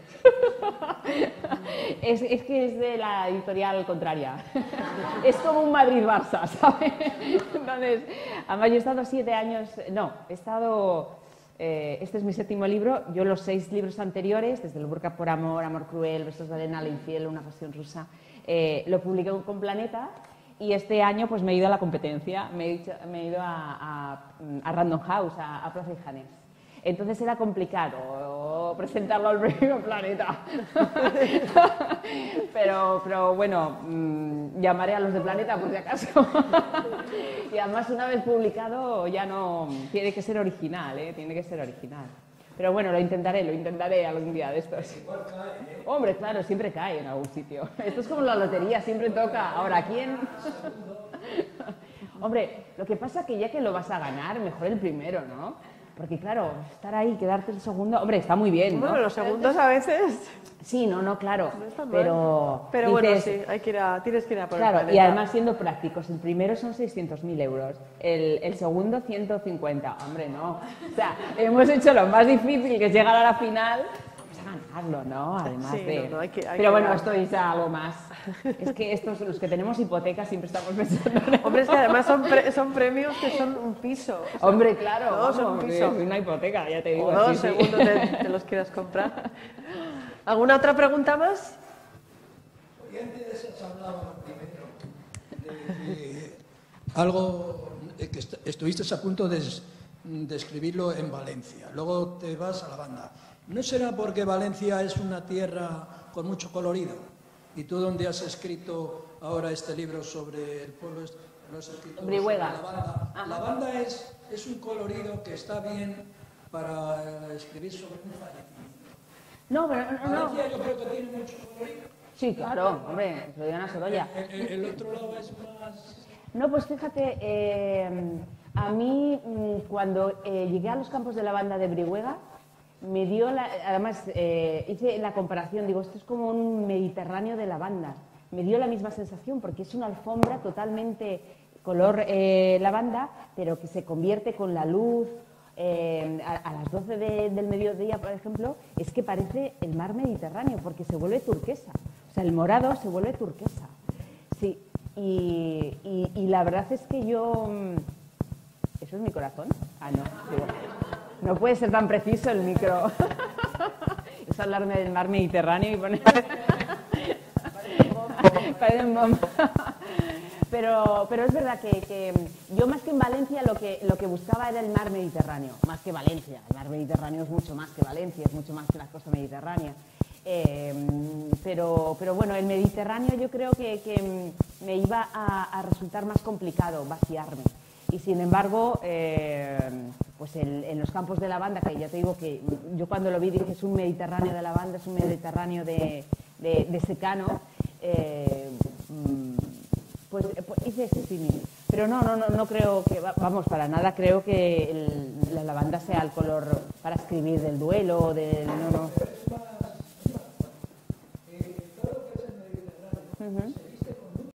Es, es que es de la editorial contraria. Es como un Madrid-Barça, ¿sabes? Entonces, además yo he estado siete años, no, he estado... Eh, este es mi séptimo libro, yo los seis libros anteriores, desde El Burka por Amor, Amor Cruel, Besos de Arena, La Infiel, Una Pasión Rusa, eh, lo publiqué con Planeta y este año pues me he ido a la competencia, me he, dicho, me he ido a, a, a Random House, a, a Plaza y Janés. Entonces era complicado presentarlo al premio Planeta. pero, pero bueno, mmm, llamaré a los de Planeta por si acaso. Y además una vez publicado ya no... Tiene que ser original, ¿eh? Tiene que ser original. Pero bueno, lo intentaré, lo intentaré algún día de estos. Igual cae, ¿eh? Hombre, claro, siempre cae en algún sitio. Esto es como la lotería, siempre toca. Ahora, ¿quién? Hombre, lo que pasa es que ya que lo vas a ganar, mejor el primero, ¿no? Porque claro, estar ahí, quedarte el segundo, hombre, está muy bien, ¿no? Bueno, los segundos a veces... Sí, no, no, claro, no está mal. pero... Pero bueno, dices, sí, hay que ir a, tienes que ir a por claro, el Planeta. y además siendo prácticos, el primero son seiscientos mil euros, el, el segundo ciento cincuenta, hombre, no. O sea, hemos hecho lo más difícil, que es llegar a la final, vamos a ganarlo, ¿no? Además sí, de... no, no, hay que, hay pero que bueno, dar. esto es algo más. Es que estos, los que tenemos hipotecas, siempre estamos pensando... en Hombre, es que además son, pre, son premios que son un piso. O sea, hombre, claro, todos son vamos, un piso. es una hipoteca, ya te digo. O dos, sí, sí. según te, te los quieras comprar. ¿Alguna otra pregunta más? Hoy antes has hablado primero de, de algo que est estuviste a punto de, de escribirlo en Valencia, luego te vas a la banda. ¿No será porque Valencia es una tierra con mucho colorido? Y tú donde has escrito ahora este libro sobre el pueblo, lo has escrito Brihuega. sobre la banda. Ajá. La banda es, es un colorido que está bien para escribir sobre un fallecimiento. No, pero no, no. Valencia yo creo que tiene mucho colorido. Sí, claro, hombre, se lo digan a Sorolla. El, el, el otro lado es más... No, pues fíjate, eh, a mí cuando eh, llegué a los campos de la banda de Brihuega, me dio, la, además eh, hice la comparación, digo, esto es como un Mediterráneo de lavanda. Me dio la misma sensación porque es una alfombra totalmente color eh, lavanda, pero que se convierte con la luz. Eh, a, a las doce de, del mediodía, por ejemplo, es que parece el mar Mediterráneo porque se vuelve turquesa. O sea, el morado se vuelve turquesa. Sí, y, y, y la verdad es que yo... ¿Eso es mi corazón? Ah, no, digo, no puede ser tan preciso el micro. Es hablarme del mar Mediterráneo y poner... Parece un bombo. Pero, pero es verdad que, que yo más que en Valencia lo que, lo que buscaba era el mar Mediterráneo, más que Valencia. El mar Mediterráneo es mucho más que Valencia, es mucho más que la costa mediterránea. Eh, pero, pero bueno, el Mediterráneo yo creo que, que me iba a, a resultar más complicado vaciarme. Y sin embargo, eh, pues el, en los campos de lavanda, que ya te digo que yo cuando lo vi dije es un Mediterráneo de lavanda, es un Mediterráneo de, de, de secano, eh, pues, pues hice ese símil. Pero no, no, no, no creo que, vamos, para nada creo que el, la lavanda sea el color para escribir del duelo, del, no, no.